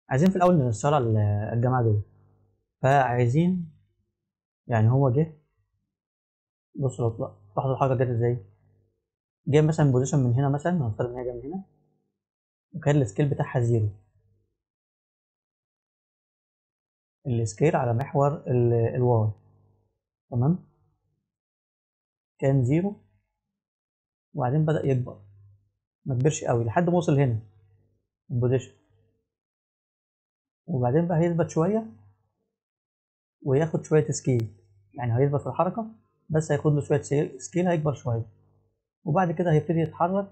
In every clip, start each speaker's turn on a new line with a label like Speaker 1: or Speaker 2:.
Speaker 1: عايزين في الاول نشتغل على الجماعه دول. فعايزين يعني هو جه، بص لو لاحظ الحركه جت ازاي. جه مثلا بوزيشن من هنا، مثلا هنفترض ان هي جايه من هنا وكان السكيل بتاعها زيرو. السكيل على محور الواي، تمام، كان زيرو وبعدين بدأ يكبر، ما كبرش قوي لحد ما وصل هنا البوزيشن، وبعدين بقى هيثبت شويه وياخد شويه سكيل. يعني هيثبت في الحركه بس هياخد له شويه سكيل، هيكبر شويه وبعد كده هيبتدي يتحرك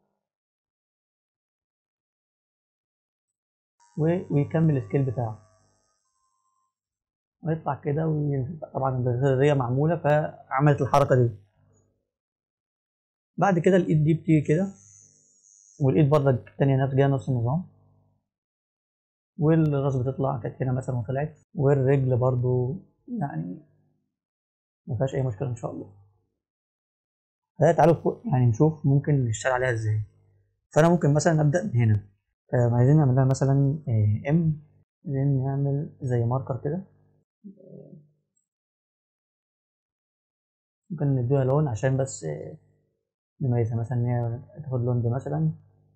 Speaker 1: ويكمل السكيل بتاعه ويطلع كده طبعا البطارية معمولة فعملت الحركة دي. بعد كده الإيد دي بتيجي كده، والإيد برضك التانية نفس النظام، والراس بتطلع كانت هنا مثلا وطلعت، والرجل برضو يعني مفيهاش أي مشكلة إن شاء الله. فتعالوا فوق يعني نشوف ممكن نشتغل عليها إزاي. فأنا ممكن مثلا أبدأ من هنا. عايزين نعملها مثلا ام، عايزين نعمل زي ماركر كده، ممكن نديها لون عشان بس نميزها، مثلا ان هي تاخد لون ده مثلا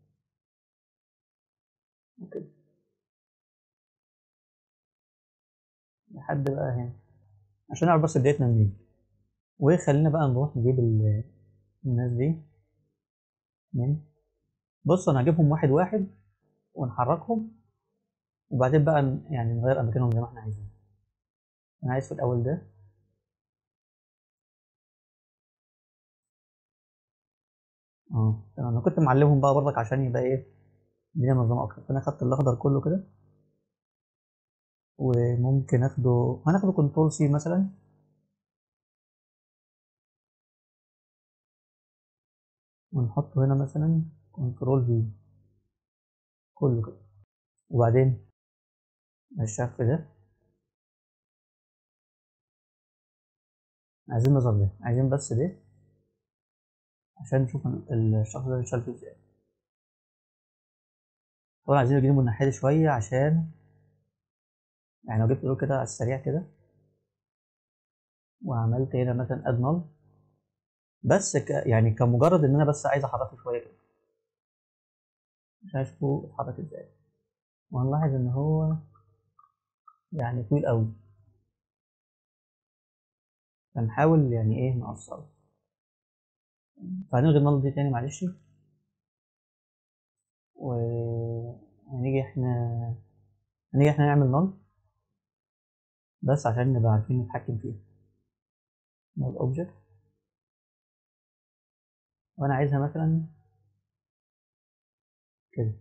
Speaker 1: كده لحد بقى هنا عشان نعرف بس بدايتنا منين. وخلينا بقى نروح نجيب الناس دي من، بص انا هجيبهم واحد واحد ونحركهم وبعدين بقى يعني نغير اماكنهم زي ما احنا عايزين. انا عايز في الاول ده، تمام. انا كنت معلمهم بقى برضك عشان يبقى ايه الدنيا منظمه اكتر. فانا خدت الاخضر كله كده، وممكن هناخده كنترول سي مثلا، ونحطه هنا مثلا كنترول في كله كده. وبعدين الشف ده عايزين نظهر ده، عايزين بس ده عشان نشوف الشخص ده بيشتغل فيه ازاي. طبعا عايزين نجيبه من الناحية دي شوية عشان يعني لو جبت له كده على السريع كده وعملت هنا مثلا اد نل، بس يعني كمجرد ان انا بس عايز احركه شوية كده عشان اشوفه اتحرك ازاي. وهنلاحظ ان هو يعني طويل قوي، فنحاول يعني ايه نقصره. فهنلغي النل دي تاني معلش، وهنيجي احنا نعمل نل بس عشان نبقى عارفين نتحكم فيها. نل اوبجكت، وانا عايزها مثلا كده،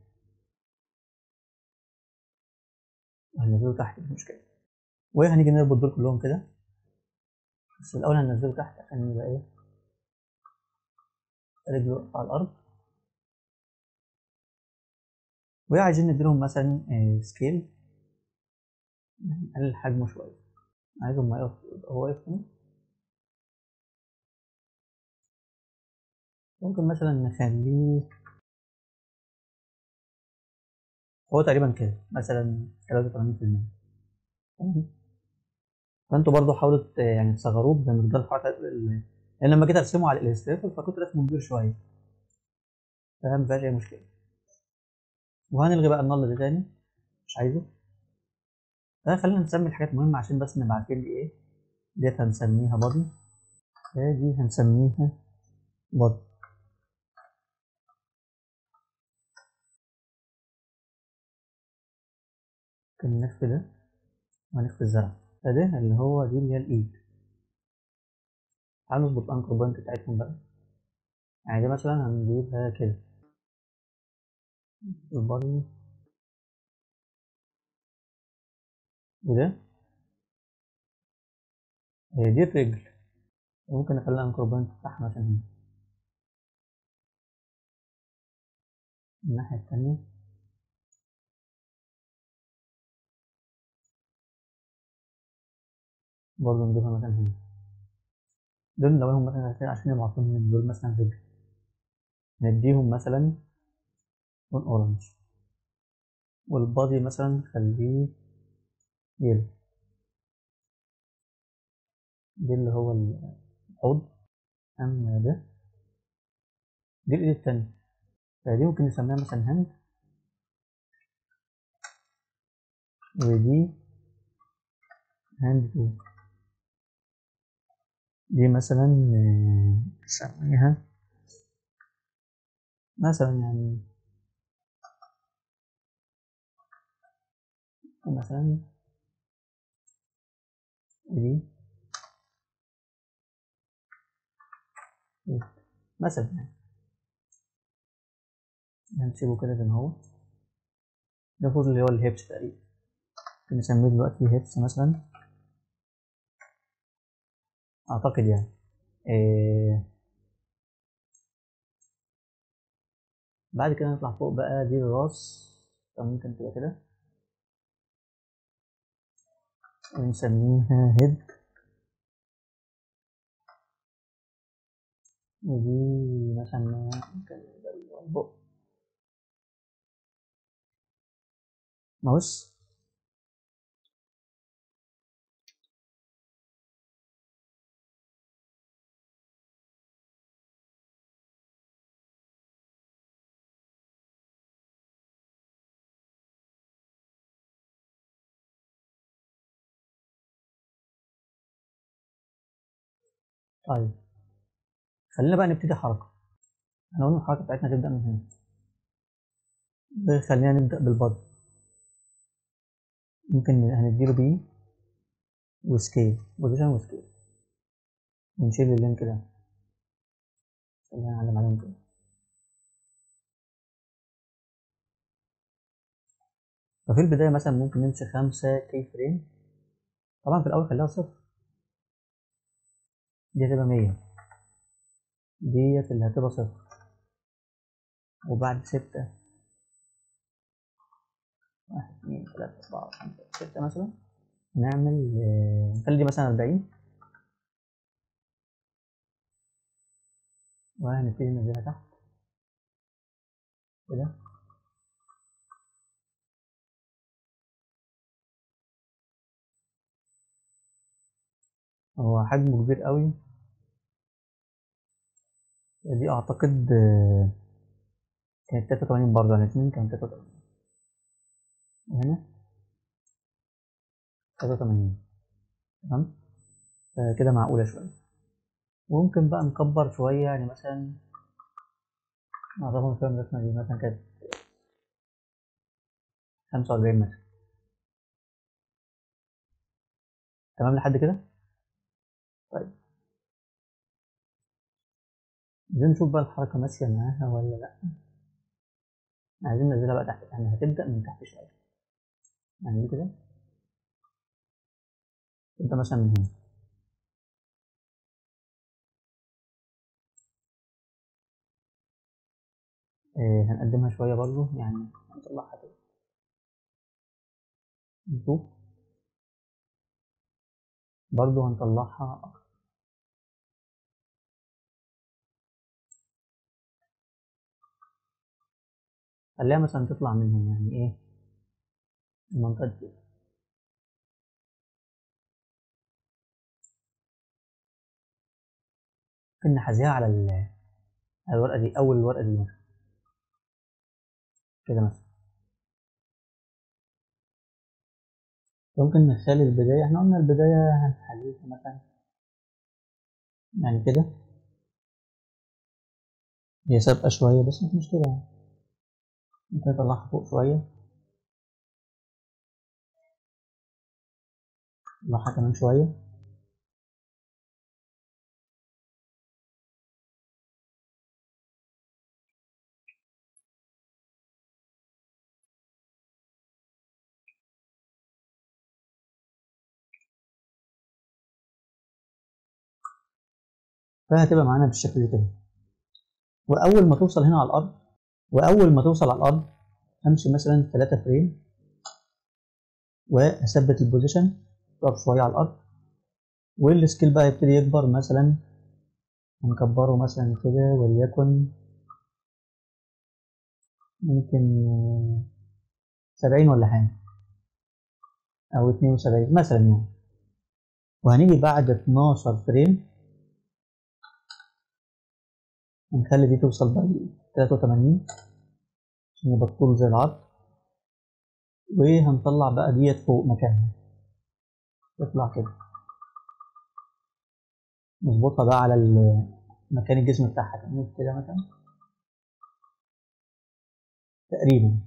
Speaker 1: وهننزله تحت مش مشكلة. وهنيجي نربط دول كلهم كده، بس الأول هننزله تحت عشان يبقى إيه رجله واقفة على الأرض. وعايزين نديلهم مثلا سكيل، نقلل حجمه شوية، عايزهم ما يقف، هو واقف هنا. ممكن مثلا نخليه هو تقريبا كده مثلا 83%. تمام. فانتوا برضو حاولوا يعني تصغروه بمقدار الحركة لأن لما جيت أرسمه على الإليستريتور فكنت رسمه كبير شوية، فاهم مفيهاش أي مشكلة. وهنلغي بقى النل ده تاني، مش عايزه. فخلينا نسمي الحاجات مهمة عشان بس نبقى عارفين دي إيه. ديت هنسميها بادي، دي هنسميها بادي. ممكن نخفي ده وهنخفي الزرع. فده اللي هو دي اللي هي الإيد. تعالوا نظبط الأنكر بوينت بتاعتهم بقى. يعني دي مثلا هنجيبها كده البادي، وده هي دي الرجل. ممكن نخلي الأنكر بوينت بتاعها مثلا هنا الناحية التانية، برضه نجيبها مثلا هنا. دول نلونهم مثلا عشان يبقوا عارفين إن دول مثلا رجل، نديهم مثلا لون أورنج. والبادي مثلا خليه يلو، دي اللي هو الحوض. أما ده دي الإيد التانية، فدي ممكن نسميها مثلا هاند، ودي هاند تو. دي مثلا نسميها مثلا يعني مثلا دي مثلا يعني هنسيبه كده زي ما هو. ده المفروض اللي هو الهيبس تقريبا، ممكن نسميه دلوقتي هيبس مثلا، أعتقد يعني. بعد كده نطلع فوق بقى، دي الراس، فممكن تبقى كده ونسميها هيد. ودي مثلا ممكن يبقى البق، ماوس. طيب خلينا بقى نبتدي حركة. احنا قلنا الحركة بتاعتنا تبدأ من هنا، خلينا نبدأ بالبادي. ممكن هنديله بي وسكيل، بوزيشن وسكيل، ونشيل اللينك ده، خلينا نعلم عليهم كده. ففي البداية مثلا ممكن نمشي 5 كي فريم، طبعا في الأول خليها صفر، دي هتبقى 100، ديت اللي هتبقى صفر. وبعد 6، 1 2 3 4 5 6 مثلا، نعمل نخلي دي مثلا 40، وهنبتدي ننزلها تحت كده. هو حجمه كبير قوي، دي أعتقد كانت 83 برضه، يعني 2 كانت 83، وهنا 83. تمام، كده معقولة شوية. وممكن بقى نكبر شوية، يعني مثلا أعتقد فيها الرسمة دي مثلا كانت 45 مثلا. تمام لحد كده. طيب عايزين نشوف بقى الحركة ماشية معاها ولا لأ. عايزين ننزلها بقى تحت، يعني هتبدأ من تحت شوية، يعني دي كده تبدأ مثلا من هنا. هنقدمها شوية برضه، يعني هنطلعها كده نشوف، برضه هنطلعها أكتر. خليها مثلا تطلع من هنا، يعني إيه المنطقة دي. ممكن نحذيها على على الورقة دي، أول الورقة دي مثلا كده مثلا. ممكن نخلي البداية، احنا قلنا البداية هنخليها مثلا يعني كده، هي سابقة شوية بس مش مشكلة يعني. ممكن نطلعها فوق شوية، نطلعها كمان شوية. فهتبقى معانا بالشكل كده. وأول ما توصل هنا على الأرض، وأول ما توصل على الأرض همشي مثلا 3 فريم، وأثبت البوزيشن، أقف شوية على الأرض، والسكيل بقى يبتدي يكبر. مثلا هنكبره مثلا كده، وليكن ممكن 70 ولا حاجة، أو 72 مثلا يعني. وهنيجي بعد 12 فريم هنخلي دي توصل بقى ل 83 عشان يبقى الطول زي العرض، وهنطلع بقى ديت فوق مكانها تطلع كده، نظبطها بقى على مكان الجسم بتاعها كده مثلا تقريبا.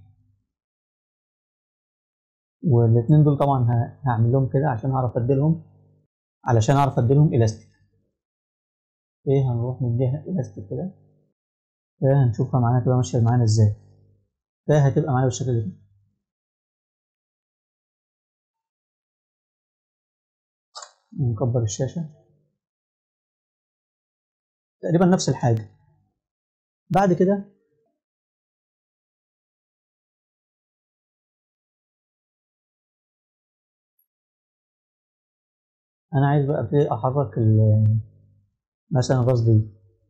Speaker 1: والاتنين دول طبعا هعمل لهم كده عشان اعرف اديلهم، الاستيك. ايه هنروح نديها الاستيك كده، هنشوفها معانا تبقى ماشيه معانا ازاي. هتبقى معانا بالشكل ده. نكبر الشاشه تقريبا نفس الحاجه. بعد كده انا عايز بقى ابتدي احرك مثلا الراس دي.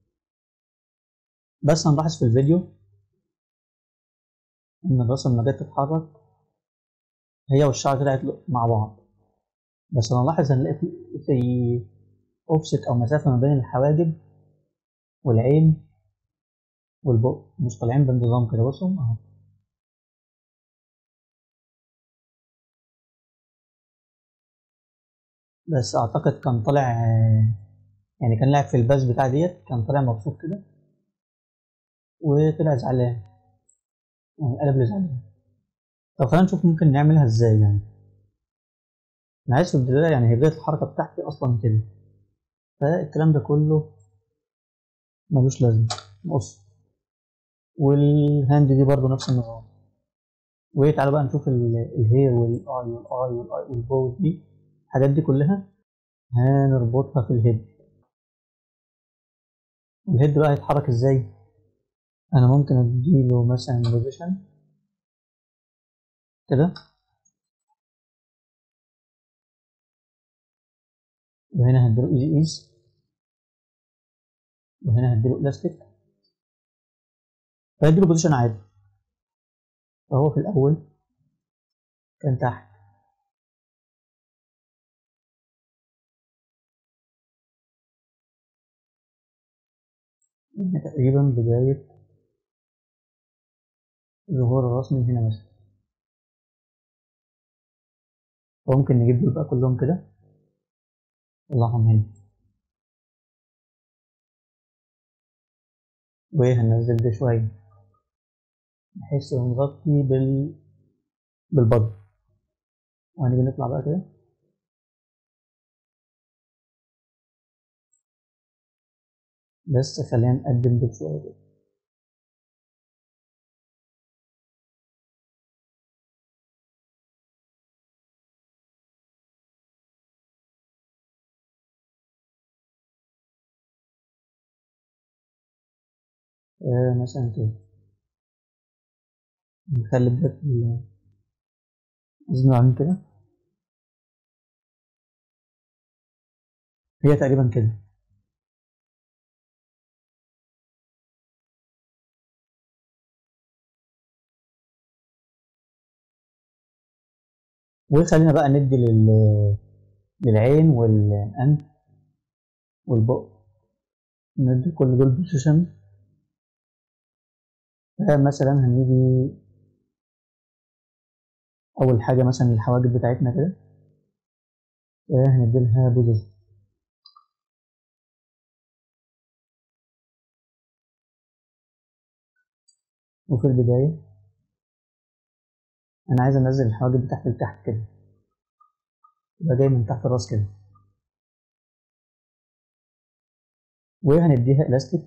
Speaker 1: بس هنلاحظ في الفيديو ان الراس لما جت تتحرك هي والشعر طلعت مع بعض، بس هنلاحظ هنلاقي في اوفست او مسافه ما بين الحواجب والعين والبق مش طالعين بانتظام كده. بصوا اهو، بس اعتقد كان طالع يعني كان لاعب في الباس بتاع ديت، كان طالع مبسوط كده وطلع زعلان، يعني قلب لزعلان. طب خلينا نشوف ممكن نعملها ازاي يعني. انا عايز في البدايه، يعني هي بدايه الحركه بتاعتي اصلا كده، فالكلام ده كله ملوش لازمه. بص، والهاند دي برضو نفس النظام. وتعالى بقى نشوف الهير والاي والبوز دي، الحاجات دي كلها هنربطها في الهيد. الهيد بقى هيتحرك ازاي؟ انا ممكن اديله مثلا بوزيشن كده، وهنا هديله ايز، وهنا هديله الاستيك، فهديله بوزيشن عادي. فهو في الاول كان تحت، هنا تقريبا بداية ظهور الراس من هنا مثلا. فممكن نجيب دول بقى كلهم كده نطلعهم هنا، وهننزل ده شوية بحيث نغطي بالبض. وهنيجي نطلع بقى كده، بس خلينا نقدم دول شوية كده. مثلا كده نخلي ده عايزين نعمل كده، هي تقريبا كده. وخلينا بقى ندي للعين والأنف والبق، ندي كل دول بوزيشن. مثلا هنيجي أول حاجة مثلا الحواجب بتاعتنا كده، هندي لها بوزيشن. وفي البداية أنا عايز أنزل الحواجب بتاعتي لتحت كده، يبقى جاي من تحت الراس كده. وهنديها إلاستيك،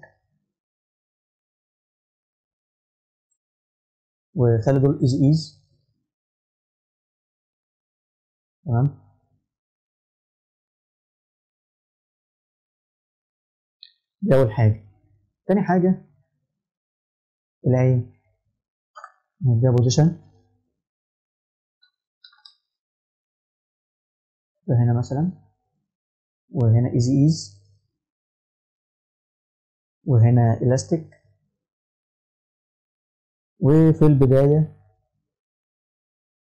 Speaker 1: وخلي دول إيز. تمام. دي أول حاجة. تاني حاجة العين، نديها بوزيشن هنا مثلا، وهنا إيز، وهنا إلاستيك. وفي البداية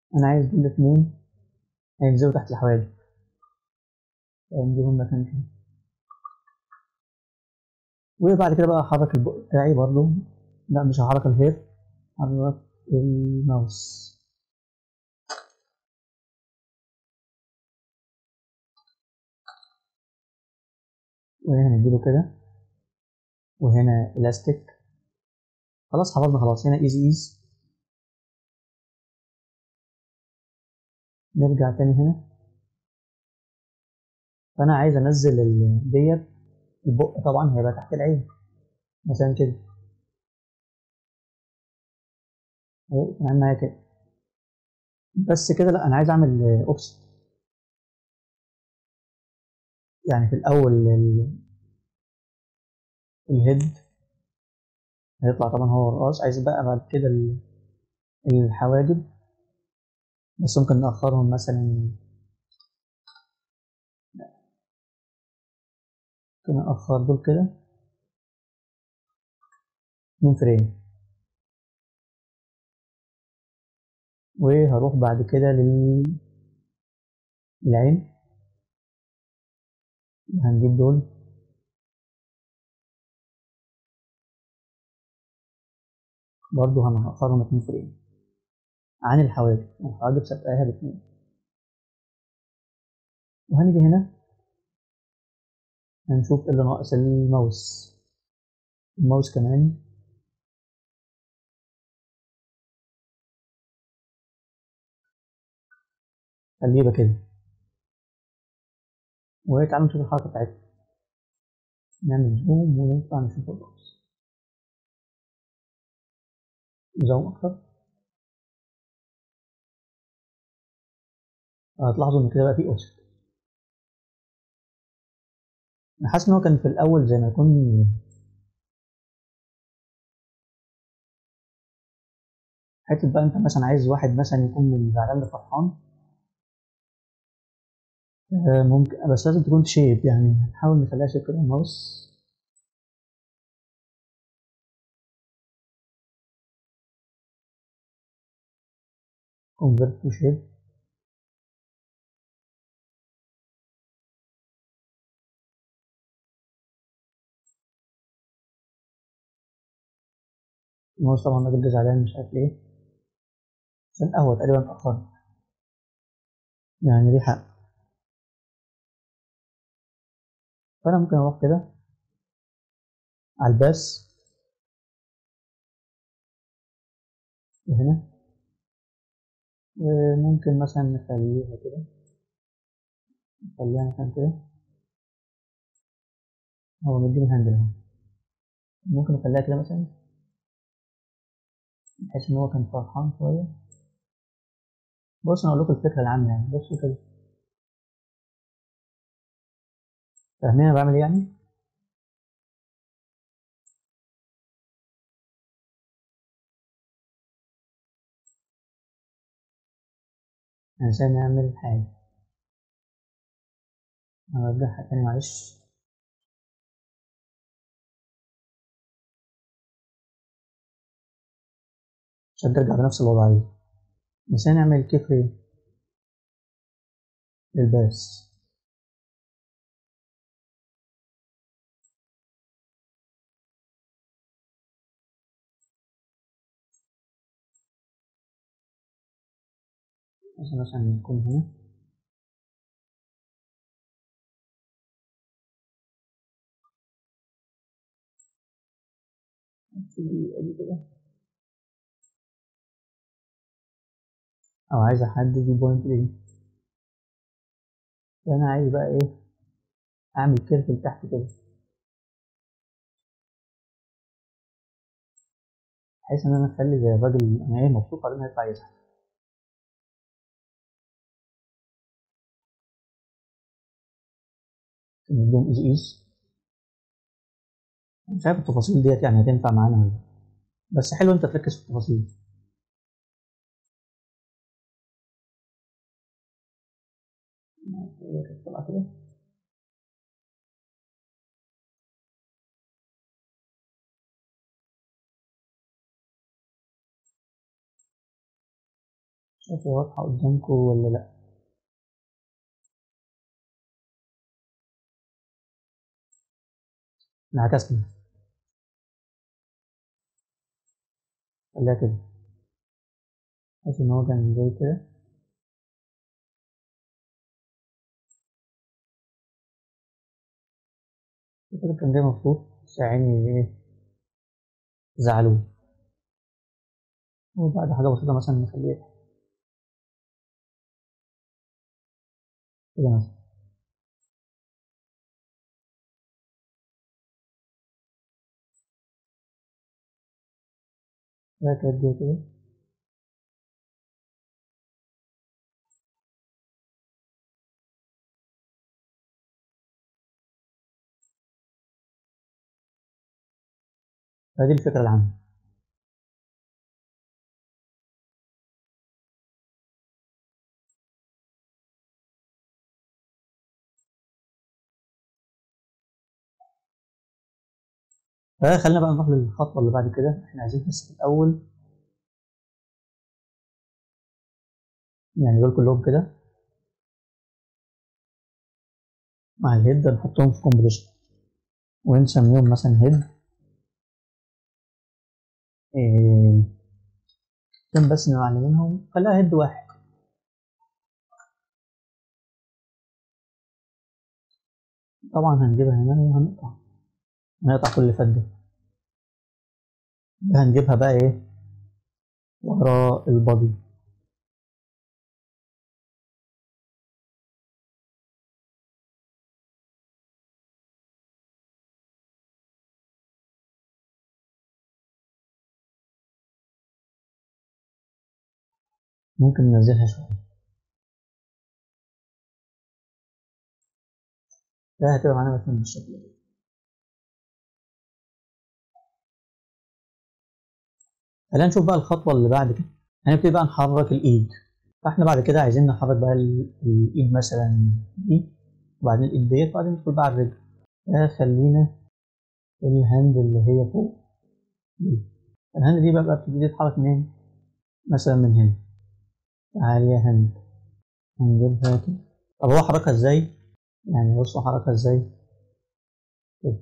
Speaker 1: انا عايز دول الاتنين هينزلوا تحت الحواجب، نجيبهم مكان كده. وبعد كده بقى احرك البق بتاعي برضو، لا مش هحرك الهير، هحرك الماوس. وهنا نديله كده، وهنا الاستيك. خلاص حفظنا، خلاص هنا ايز. نرجع تاني هنا، فانا عايز انزل ديت. البق طبعا هيبقى تحت العين مثلا كده، اهو كمان معايا كده. بس كده لا، انا عايز اعمل اوفست. يعني في الاول الهيد هيطلع طبعا هو الراس، عايز بقى بعد كده الحواجب. بس ممكن نأخرهم مثلا، ممكن نأخر دول كده 2 فريم. وهروح بعد كده للعين، هنجيب دول برضو هنأخرهم 2 فريم عن الحواجب. الحواجب سابقاها ب2. وهنيجي هنا هنشوف ايه اللي ناقص. الماوس كمان خليه يبقى كده. وتعالوا نشوف الحركة بتاعتنا، نعمل زوم ونطلع نشوف الماوس. زوم أكتر، هتلاحظوا إن كده بقى فيه أوفست. أنا حاسس إن هو كان في الأول زي ما يكون حتة بقى. أنت مثلا عايز واحد مثلا يكون من زعلان لفرحان، ممكن، بس لازم تكون شيب. يعني هنحاول نخليها شيب كده الماوس. convert to shape. الماوس طبعا الراجل ده زعلان مش عارف ليه، عشان قهوة تقريبا اتأخرت، يعني ليه حق. فأنا ممكن أروح كده على الباس وهنا، وممكن مثلا نخليها كده، نخليها مثلا كده. هو مديني هاندل اهو، ممكن نخليها كده مثلا بحيث إن هو كان فرحان شوية. بص أنا أقول لكم الفكرة العامة، يعني بصوا كده، فاهمين أنا بعمل إيه يعني؟ عشان نعمل حاجة، هرجعها تاني معلش. عشان ترجع بنفس الوضعية، بس نعمل كي فريم للباس. مثلا نكون هنا، أدي كده. أو عايز أحدد البوينت دي، فأنا عايز بقى إيه، أعمل كيرف لتحت كده، بحيث إن أنا أخلي زي الراجل أنا إيه مبسوط، بعدين هيطلع يزعل. نديهم إيز. مش عارف التفاصيل ديت يعني هتنفع معانا ولا لأ، بس حلو أنت تركز في التفاصيل. طلع كده. شوفوا واضحة قدامكم ولا لأ. انعكسنا، خليها كده بحيث إن هو كان زي كده. كده كان جاي مبسوط، بس يا عيني إيه زعلوه. وبعد حاجة بسيطة مثلا نخليه كده مثلا. ده كانت زي كده. فدي الفكرة العامة. فخلينا بقى نروح للخطوة اللي بعد كده. احنا عايزين بس في الأول يعني دول كلهم كده مع الهيد نحطهم في كومبريشن ونسميهم مثلا هيد عشان بس نعلمهم. خليها هيد واحد. طبعا هنجيبها هنا وهنقطع كل اللي فات ده. هنجيبها بقى ايه ورا البادي. ممكن ننزلها شوية. ده هتبقى معانا مثلا بالشكل ده. خلينا نشوف بقى الخطوة اللي بعد كده. هنبتدي بقى نحرك الإيد. فاحنا بعد كده عايزين نحرك بقى الإيد مثلا دي، وبعدين الإيد ديت، وبعدين ندخل بقى على الرجل. خلينا الهاند اللي هي فوق دي. الهاند دي بقى بتبتدي تتحرك منين؟ مثلا من هنا. تعالى يا هاند، هنجيبها كده. طب هو حركها ازاي؟ يعني بصوا حركها ازاي كده.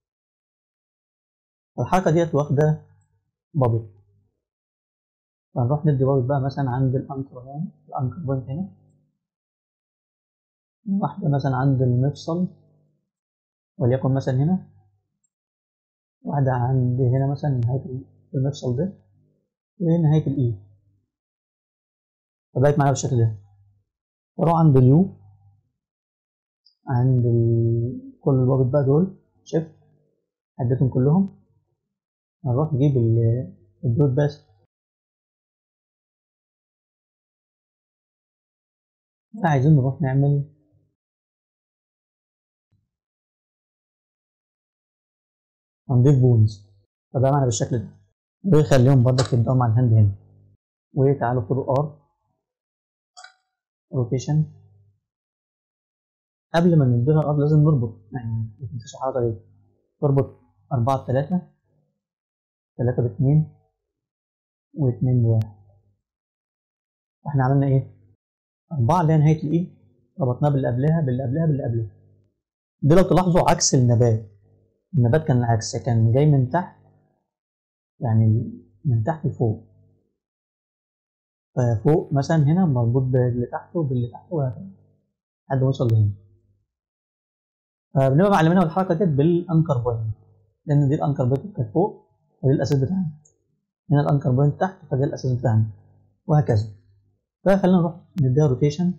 Speaker 1: الحركة ديت واخدة بابل. فنروح ندي بابل بقى مثلا عند الأنكر هنا، الأنكر بوينت هنا. واحدة مثلا عند المفصل وليكن مثلا هنا. واحدة عند هنا مثلا نهاية المفصل ده ونهاية الإيد. فبقت معانا بالشكل ده. أروح عند اليو، عند كل البابل بقى دول شيفت، عدتهم كلهم. هنروح نجيب الدول بس. عايزين نروح نعمل هنضيف بونز. فده معنا بالشكل ده. ويخليهم برضك يبدأوا مع الهاند هنا. وتعالوا خدوا ار روتيشن. قبل ما نديها ار لازم نربط، يعني ما تنساش الحركة دي. تربط 4 ب3، 3 ب2، و2 ب1. احنا عملنا ايه؟ 4 اللي هي نهاية الإيد، ربطناها باللي قبلها باللي قبلها باللي قبلها. دي لو تلاحظوا عكس النبات. النبات كان العكس، كان جاي من تحت، يعني من تحت لفوق. فوق مثلا هنا مربوط باللي تحته وباللي تحته وهكذا لحد ما يوصل لهنا. فبنبقى معلمينها الحركة ديت بالأنكر بوينت، لأن دي الأنكر بوينت كانت فوق فدي الأساس بتاعنا. هنا الأنكر بوينت تحت فدي الأساس بتاعنا وهكذا. فخلينا نروح نديها روتيشن.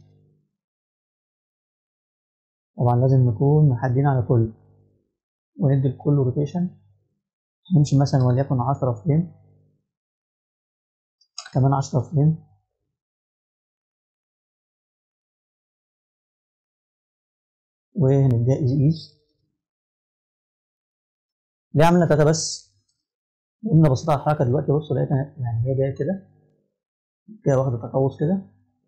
Speaker 1: طبعا لازم نكون محددين على كل، وندي لكل روتيشن. نمشي مثلا وليكن 10 فريم، كمان 10 فريم. وهنديها ايز. ليه عملنا 3 بس؟ لأن بصيت على الحركة دلوقتي، بصوا لقيتها يعني هي جاية كده، كده واخدة تقوس كده،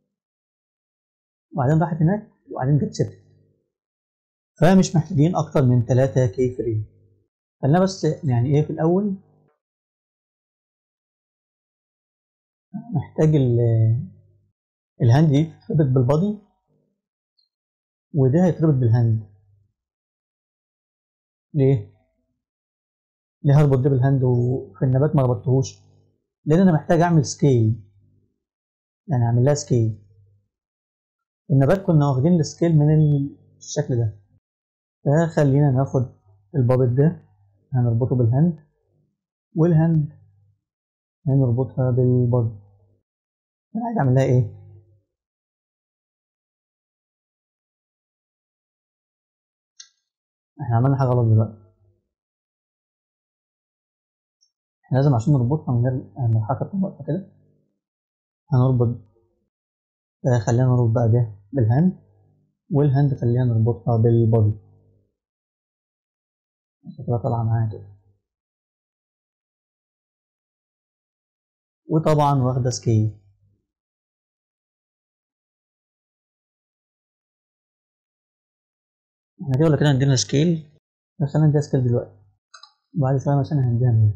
Speaker 1: وبعدين راحت هناك، وبعدين جت ثبتت. فمش محتاجين أكتر من 3 كي فريم. خلينا بس يعني إيه في الأول محتاج الهاند دي تتربط بالبادي، وده هيتربط بالهاند. ليه؟ ليه هربط ده بالهاند وفي النبات ما ربطتهوش؟ لان انا محتاج اعمل سكيل، يعني اعمل لها سكيل. النبات كنا واخدين السكيل من الشكل ده، فخلينا ناخد البابت ده هنربطه بالهاند، والهاند هنربطها بالبادي. انا عايز اعمل لها ايه؟ احنا عملنا حاجه غلط دلوقتي. احنا لازم عشان نربطها من غير الحركه بتاعت الوقفه كده هنربط. خلينا نربط بقى ده بالهاند، والهاند خلينا نربطها بالبادي. كده طالعه معايا كده، وطبعا واخده سكيل. احنا كده ولا كده هنديلها سكيل، بس انا هنديها سكيل دلوقتي، وبعد شويه مثلا هنديها مية.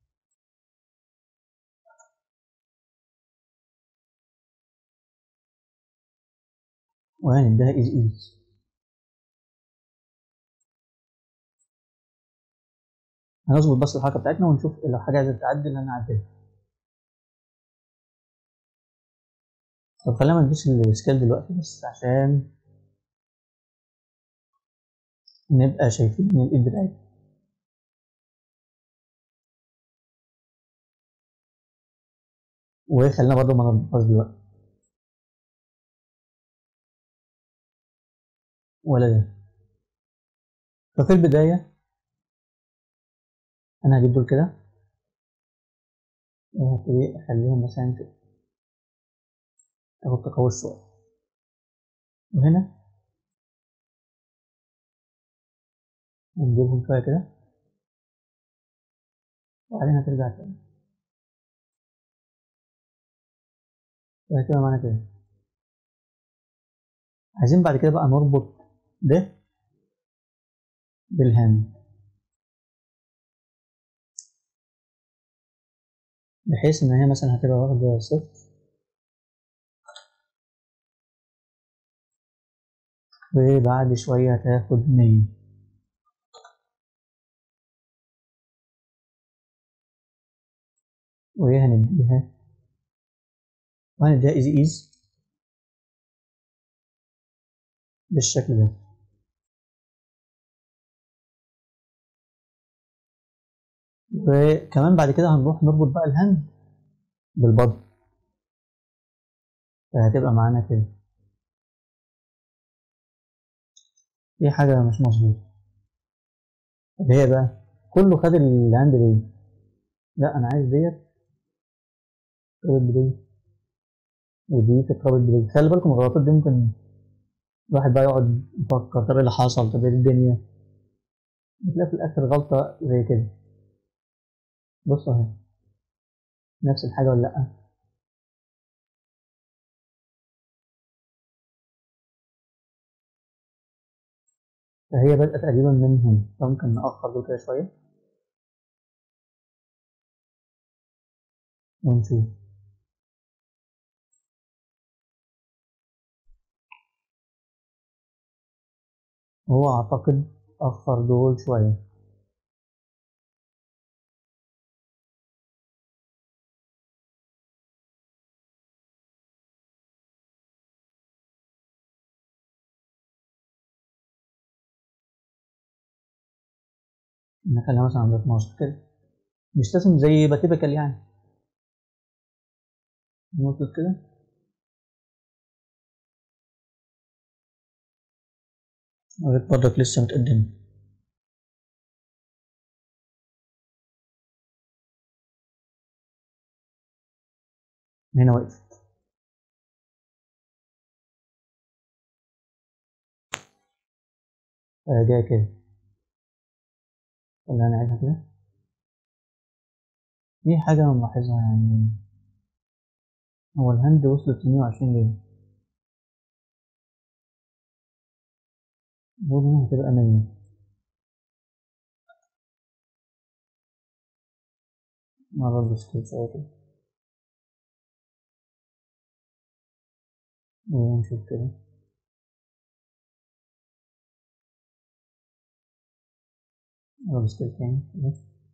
Speaker 1: وهنديها ايز ايز. هنظبط بس الحركه بتاعتنا ونشوف لو حاجه عايزه تعدل هنعدلها. طب خلينا ما نديش السكيل دلوقتي بس عشان نبقى شايفين الايد بتاعتنا. وخلينا برضه ما نربطهاش دلوقتي ولا ده. ففي البدايه انا هجيب دول كده، وهبتدي اخليها مثلا كده تاخد تقوس شويه، وهنا نجيبهم شويه كده، وبعدين هترجع تاني. كده معانا كده. عايزين بعد كده بقى نربط ده بالهاند، بحيث ان هي مثلا هتبقى واخده صفر، وبعد شويه هتاخد 100. وهي وهنديها ايزي ايز بالشكل ده. وكمان بعد كده هنروح نربط بقى الهاند بالبطن، فهتبقى معانا كده. دي حاجة مش مظبوطة. اللي هي بقى كله خد الهاند دي، لا أنا عايز ديت تربط بدي، ودي تتربط بدي. خلي بالكم الغلطات دي ممكن الواحد بقى يقعد يفكر طب ايه اللي حصل، طب ايه الدنيا، بتلاقي في الآخر غلطة زي كده. بص أهي نفس الحاجة ولا لأ؟ فهي بدأت تقريبا من هنا، فممكن نأخر دول كده شوية ونشوف. هو أعتقد أخر دول شوية. نخليها مثلا عند 12 كده، مش لازم زي يبقى تيبيكال يعني. نقطة كده. قريت برضك لسه متقدمة. هنا وقفت. جاية كده. ولا هنعيدها كده. في حاجة أنا ملاحظها يعني، هو الهند وصلت 120 ليه؟ المفروض إنها هتبقى 100. مرة بس كده شوية كده. ونشوف كده. نقول ستيل تاني كده.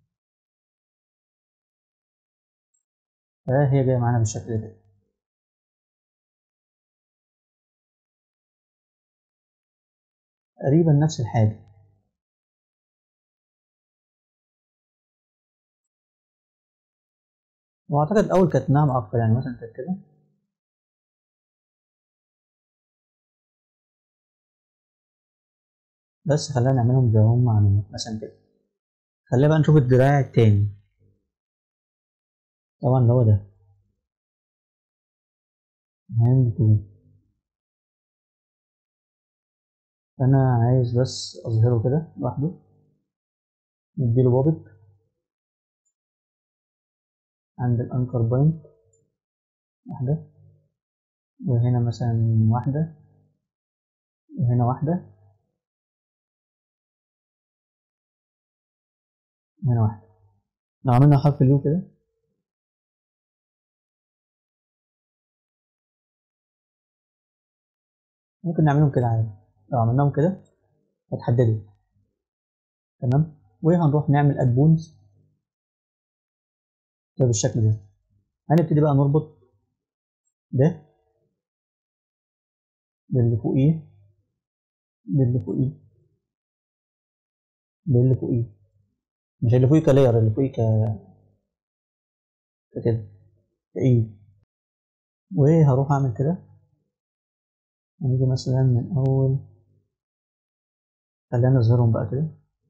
Speaker 1: هي جاية معانا بالشكل ده. تقريبا نفس الحاجة. وأعتقد الأول كانت ناعم أكتر، يعني مثلا كانت كده. بس خلينا نعملهم زي هم عاملين مثلا كده. خلينا بقى نشوف الدراع التاني. طبعا اللي هو ده هاند تو. أنا عايز بس أظهره كده لوحده. نديله بوبت عند الأنكر بوينت واحدة، وهنا مثلا واحدة، وهنا واحدة، وهنا واحدة. لو عملنا حرف اليو كده ممكن نعملهم كده عادي. لو عملناهم كده هتحددوا. تمام. وهنروح نعمل اد بونز كده بالشكل ده. هنبتدي بقى نربط ده باللي فوقيه، باللي فوقيه، باللي فوقيه. مش اللي فوقيه كلاير، اللي فوقيه كده كايد. وهروح اعمل كده. هنيجي مثلا من اول، خلينا نظهرهم بقى كده.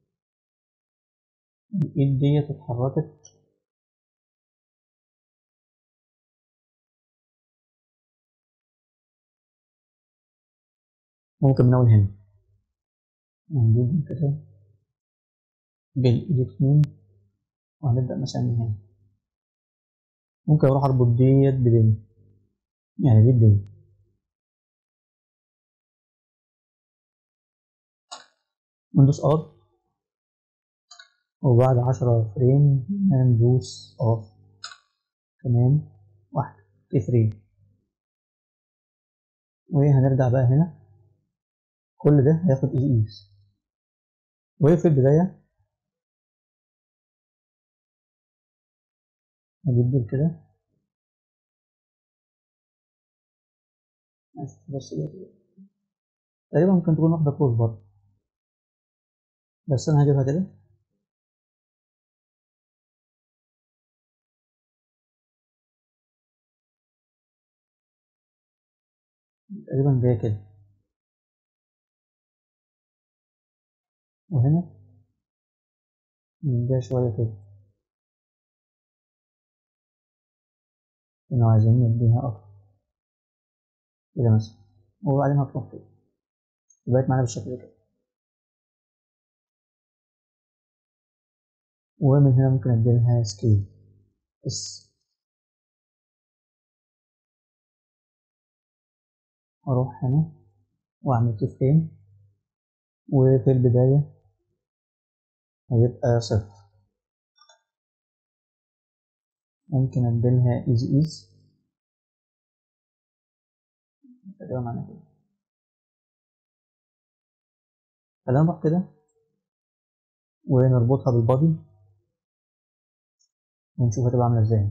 Speaker 1: الايد ديت اتحركت. ممكن من اول هنا هنجيب كده بالايد اتنين، وهنبدأ مثلا من هنا. ممكن اروح اربط ديت بدي، يعني دي بدي. ندوس ار، وبعد 10 فريم ندوس اوف كمان واحدة فريم. وهنرجع بقى هنا. كل ده هياخد ايز. وفي البداية هجيب دول كده. بس تقريبا ممكن تكون واحدة كروس برضه، بس أنا هجيبها كده. تقريبا جاية كده. وهنا نديها شوية كده. لو عايزين نديها أكتر كده مثلا. وبعدين هتروح كده. بقت معانا بالشكل ده كده. ومن هنا ممكن اديلها سكيل بس. أروح هنا وأعمل كيف فريم. وفي البداية هيبقى صفر. ممكن اديلها ايز. تقريبا معانا كده. خلينا نروح كده ونربطها بالبادي ونشوف هتبقى عاملة ازاي.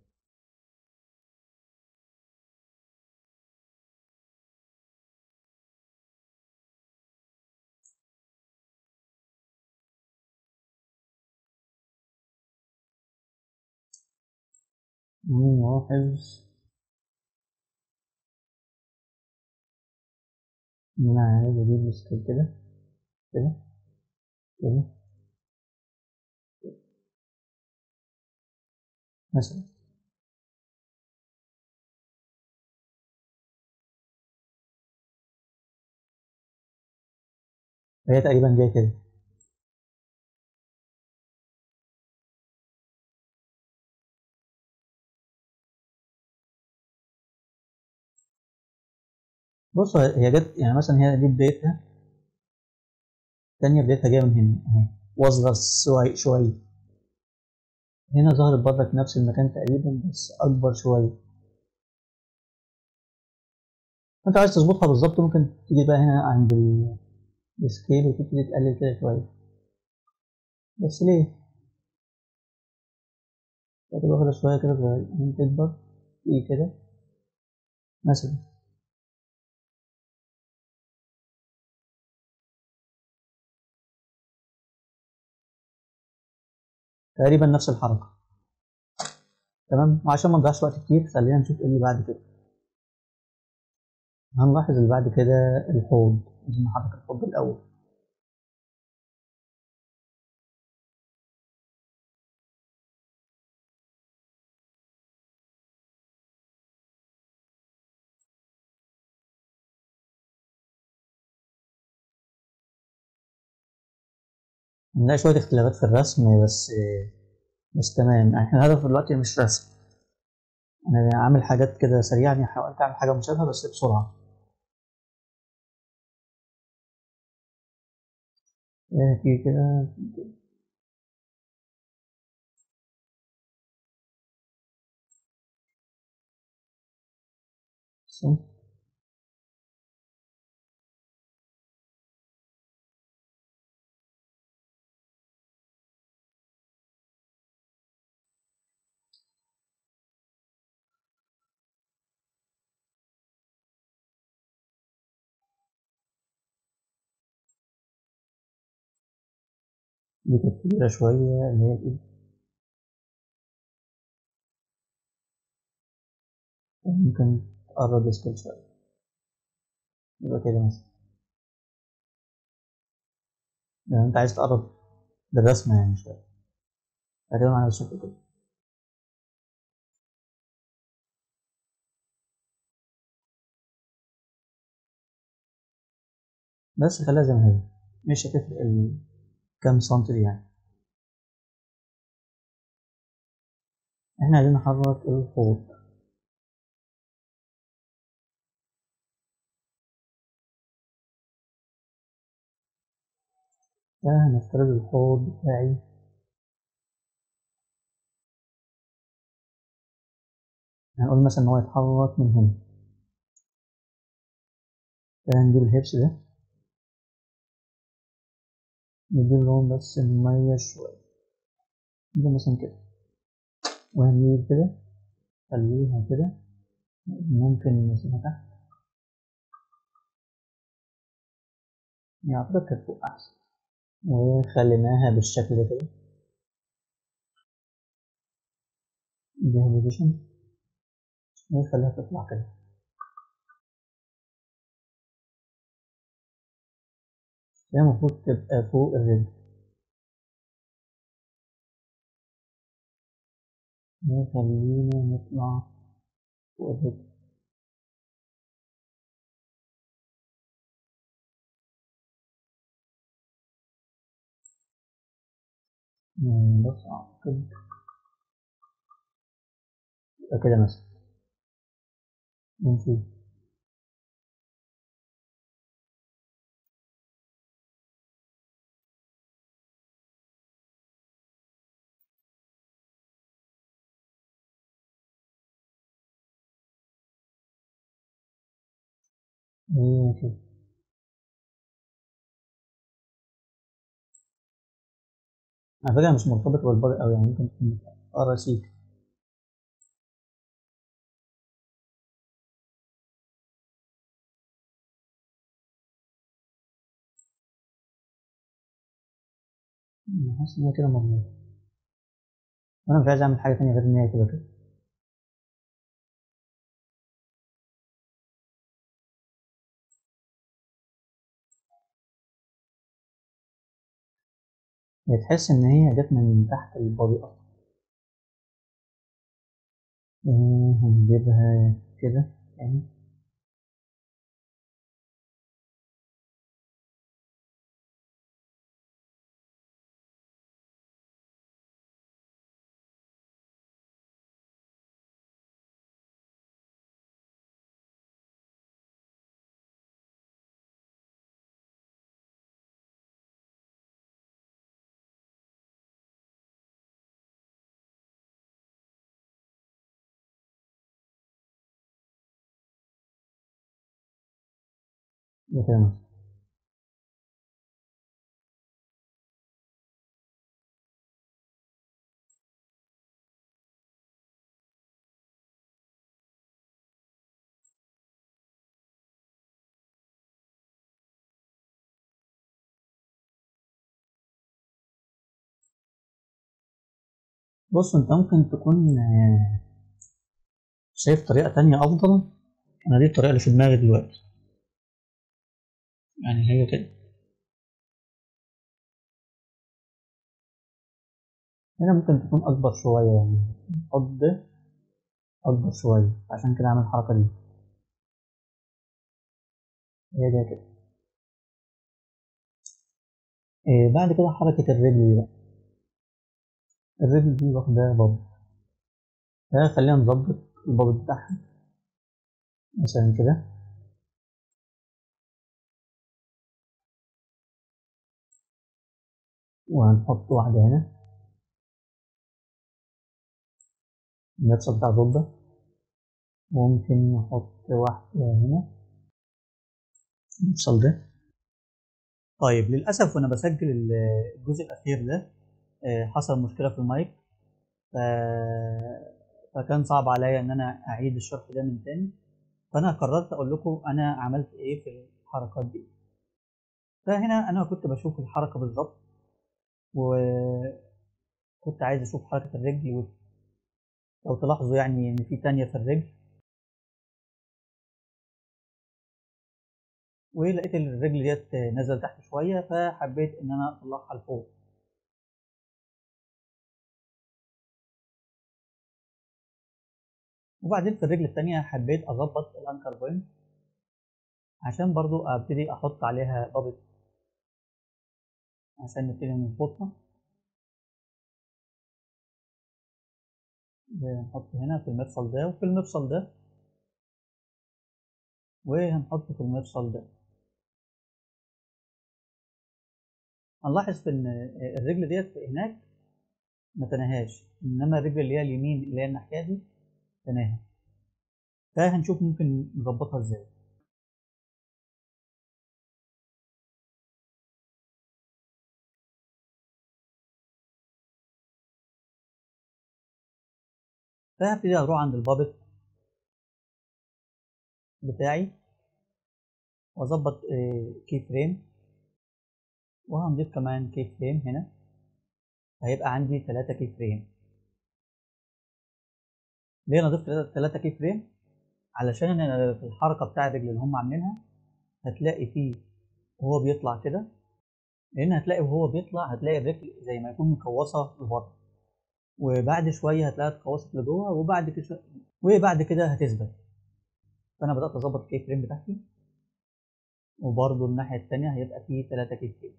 Speaker 1: نلاحظ إن أنا عايز أجيب السكيل كده كده كده مثلا. فهي تقريبا جاية كده. بص هي جت، يعني مثلا هي دي بدايتها، التانية بدايتها جاية من هنا اهي، واصغر شوية. هنا ظهرت برضك نفس المكان تقريبا بس أكبر شوية. انت عايز تظبطها بالظبط ممكن تيجي بقى هنا عند السكيل وتبتدي تقلل كده شوية، بس ليه؟ تبقى واخدة شوية كده صغيرين تكبر ايه كده مثلا. تقريبا نفس الحركة. تمام، وعشان ما نضيعش وقت كتير خلينا نشوف ايه اللي بعد كده. هنلاحظ اللي بعد كده الحوض، لازم نحرك الحوض الأول. هنلاقي شوية اختلافات في الرسم بس تمام، يعني احنا الهدف دلوقتي مش رسم، انا عامل حاجات كده سريعة، يعني حاولت اعمل حاجة مشابهة بس بسرعة. في كده دي كانت كبيرة شوية اللي هي الإيد، ممكن تقرب السكيل شوية، يبقى كده مثلا لو انت عايز تقرب للرسمة يعني شوية، تقريبا على الشكل كده. بس خليها زي ما هي، مش هتفرق كام سنتي يعني. احنا عايزين نحرك الحوض، فهنفترض الحوض بتاعي هنقول مثلا ان هو يتحرك من هنا، فهنجيب الهيبس ده نديله لون بس مميز شوية، نجيب مثلا كده، وهنجيب كده خليها كده، ممكن نسيبها تحت، يعني أعتقد كانت فوق أحسن، وخليناها بالشكل ده كده، نديها بوزيشن ونخليها تطلع كده، هي المفروض تبقى فوق الرجل، وخلينا نطلع فوق الرجل. يعني بص أعتقد يبقى كده مثلا، ونشوف هي كده. على فكرة مش مرتبط بالبادي أوي، يعني ممكن تكون أقرا سيك. حاسس إن هي كده مظبوطة، وأنا مش عايز أعمل حاجة تانية غير إن هي تبقى كده. هي تحس إن هي جت من تحت البادي أصلا. هنجيبها كده يعني. ده كده مثلا. بص انت ممكن تكون شايف طريقة تانية أفضل. أنا دي الطريقة اللي في دماغي دلوقتي، يعني هي كده. هنا ممكن تكون أكبر شوية، يعني نحط ده أكبر شوية، عشان كده عامل الحركة دي. هي دي كده. بعد كده حركة الرجل دي بقى. الرجل دي واخدة بابل، فخلينا نظبط البابل بتاعها مثلا كده. وهنحط واحدة هنا، المفصل بتاع الركبة. ممكن نحط واحدة هنا، المفصل ده. طيب للأسف وأنا بسجل الجزء الأخير ده حصل مشكلة في المايك، ف... فكان صعب عليا إن أنا أعيد الشرح ده من تاني. فأنا قررت أقول لكم أنا عملت إيه في الحركات دي. فهنا أنا كنت بشوف الحركة بالظبط، وكنت عايز أشوف حركة الرجل. لو تلاحظوا يعني إن في تانية في الرجل، ولقيت الرجل ديت نزل تحت شوية، فحبيت إن أنا أطلعها لفوق. وبعدين في الرجل التانية حبيت أظبط الأنكر بوينت، عشان برضو أبتدي أحط عليها بابت عشان نبتدي نظبطها. نحط هنا في المفصل ده وفي المفصل ده، وهنحط في المفصل ده. هنلاحظ إن الرجل ديت هناك ما تناهاش، إنما الرجل اللي هي اليمين اللي هي الناحية دي تناها. فهنشوف ممكن نظبطها إزاي. فهبتدي أروح عند البابت بتاعي وأظبط كي فريم، وهنضيف كمان كي فريم هنا. هيبقى عندي 3 كي فريم. ليه انا ضفت 3 كي فريم؟ علشان انا في الحركه بتاع الرجل اللي هم عاملينها هتلاقي فيه وهو بيطلع كده، لان هتلاقي وهو بيطلع هتلاقي الرجل زي ما يكون مكوصه لبره، وبعد شويه هتلاقيها اتكوصت لجوه، وبعد كده هتثبت. فانا بدات اظبط الكي فريم بتاعتي، وبرده الناحيه الثانيه هيبقى فيه 3 كي فريم.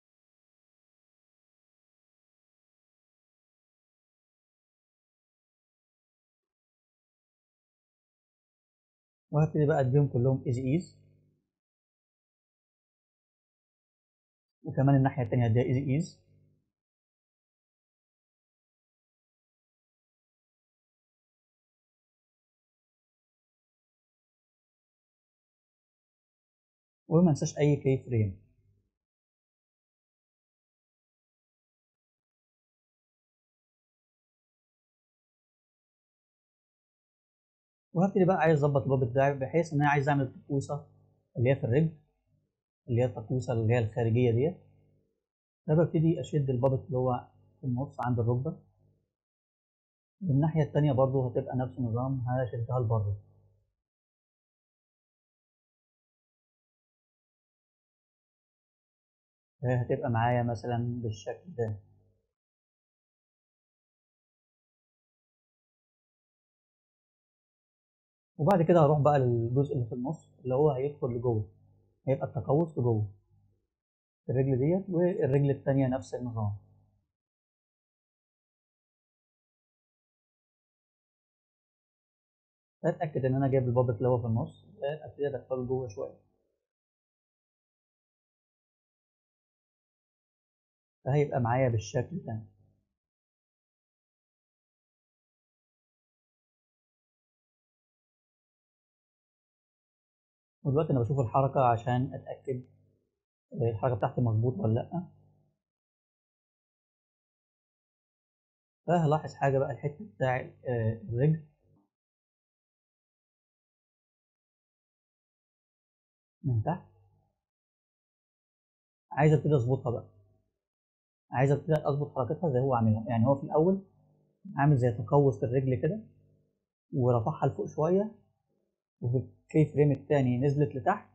Speaker 1: وهبتدي بقى اديهم كلهم ايز، وكمان الناحيه الثانيه هديها ايز. وما انساش اي كي فريم. وهبتدي بقى عايز اظبط الباب بتاعي، بحيث ان انا عايز اعمل تقويصه اللي هي في الرجل، اللي هي التقويصه اللي هي الخارجيه ديت. فببتدي اشد البابت اللي هو في النص عند الركبه، والناحيه التانيه برضو هتبقى نفس النظام، هشدها لبره. هتبقى معايا مثلا بالشكل ده. وبعد كده هروح بقى للجزء اللي في النص اللي هو هيدخل لجوه، هيبقى التقوس لجوه في الرجل ديت، والرجل التانيه نفس النظام. فاتاكد ان انا جايب البابت اللي هو في النص، ابتدي ادخله جوه شويه، فهيبقى معايا بالشكل ده. ودلوقتي انا بشوف الحركة عشان اتأكد الحركة بتاعتي مظبوطة ولا لأ. فهلاحظ حاجة بقى، الحتة بتاع الرجل من تحت عايز ابتدي اظبطها بقى، عايز ابتدي اظبط حركتها زي هو عاملها. يعني هو في الاول عامل زي تقوس في الرجل كده ورفعها لفوق شويه، وفي الكي فريم التاني نزلت لتحت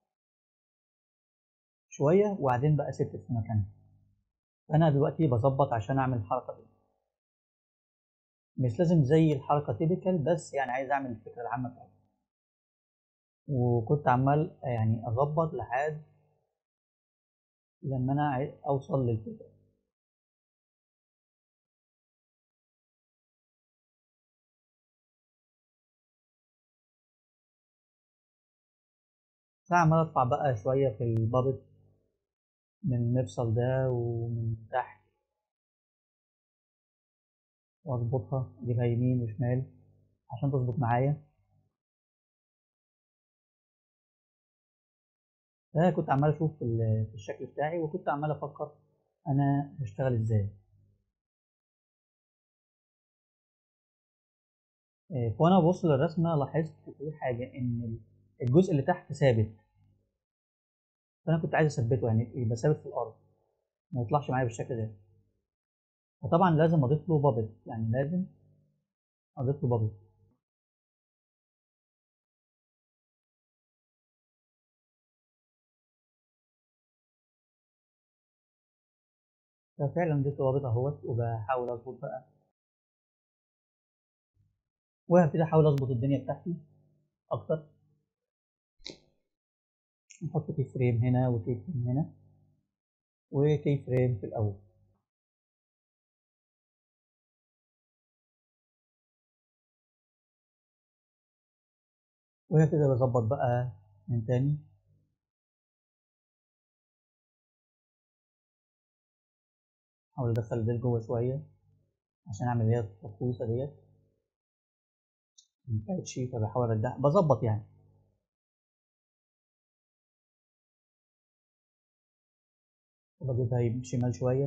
Speaker 1: شويه وبعدين بقى ثبتت في مكانها. فانا دلوقتي بظبط عشان اعمل الحركه دي، مش لازم زي الحركه تيبيكال، بس يعني عايز اعمل الفكره العامه بتاعتها. وكنت عمال يعني اظبط لحد لما انا اوصل للفكره. فعمال ارفع بقى شويه في البابت من المفصل ده ومن تحت، واظبطها اجيبها يمين وشمال عشان تظبط معايا. فكنت عمال اشوف في الشكل بتاعي، وكنت عمال افكر انا هشتغل ازاي. فانا ببص للرسمه لاحظت في حاجه ان الجزء اللي تحت ثابت، فانا كنت عايز اثبته، يعني يبقى ثابت في الارض ما يطلعش معايا بالشكل ده. فطبعا لازم اضيف له بابل، يعني لازم اضيف له بابل. ففعلا ضفت بابل اهوت، وبحاول اظبط بقى، وهبتدي احاول اظبط الدنيا بتاعتي اكتر. نحط كي فريم هنا وكي فريم هنا وكي فريم في الاول. وهبتدي اظبط بقى من تاني، احاول ادخل الديل جوه شويه عشان اعمل اللي هي التقويصه ديت ما كانتش، فبحاول ارجعها بظبط يعني. وبجيبها شمال شويه.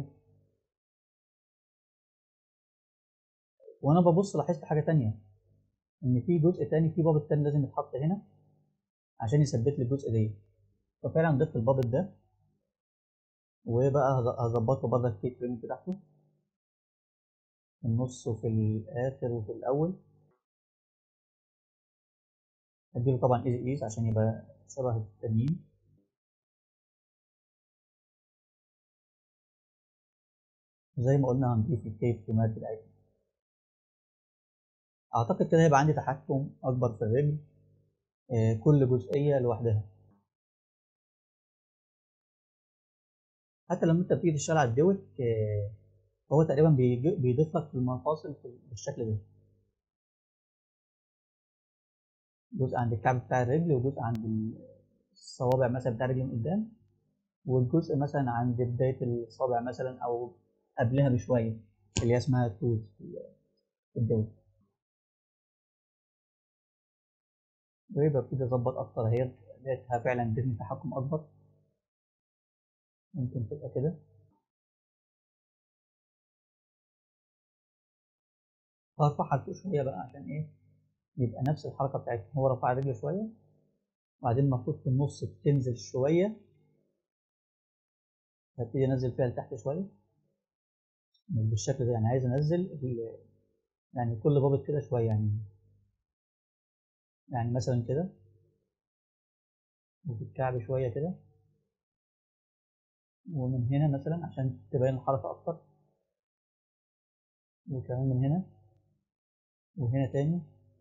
Speaker 1: وانا ببص لاحظت حاجه تانية، ان في جزء تاني، في بابل تاني لازم يتحط هنا عشان يثبت لي الجزء ده. ففعلا ضفت البابل ده، وبقى هظبطه برضه في الفريم بتاعته في النص وفي الاخر وفي الاول. هديله طبعا ايزي ايز عشان يبقى شبه التانيين. زي ما قلنا هنضيف الكيف فريمات بتاعتنا. اعتقد كده هيبقى عندي تحكم اكبر في الرجل، كل جزئيه لوحدها. حتى لما انت بتيجي تشتغل على الدوت هو تقريبا بيضيف لك في المفاصل بالشكل ده، جزء عند الكعب بتاع الرجل، وجزء عند الصوابع مثلا بتاع الرجل من قدام، والجزء مثلا عند بداية الصابع مثلا أو قبلها بشوية اللي هي اسمها التوز في الدول. ويبقى ابتدي أظبط أكتر اهي، لقيتها فعلا ادتني تحكم أكبر. ممكن تبقى كده. هرفعها لفوق شوية بقى عشان إيه، يبقى نفس الحركة بتاعتها. هو رفع رجله شوية وبعدين المفروض في النص تنزل شوية، هبتدي أنزل فيها لتحت شوية بالشكل ده. يعني عايز أنزل يعني كل بابط كده شوية، يعني مثلا كده، وفي الكعب شوية كده، ومن هنا مثلا عشان تبين الحركة أكتر، وكمان من هنا وهنا تاني.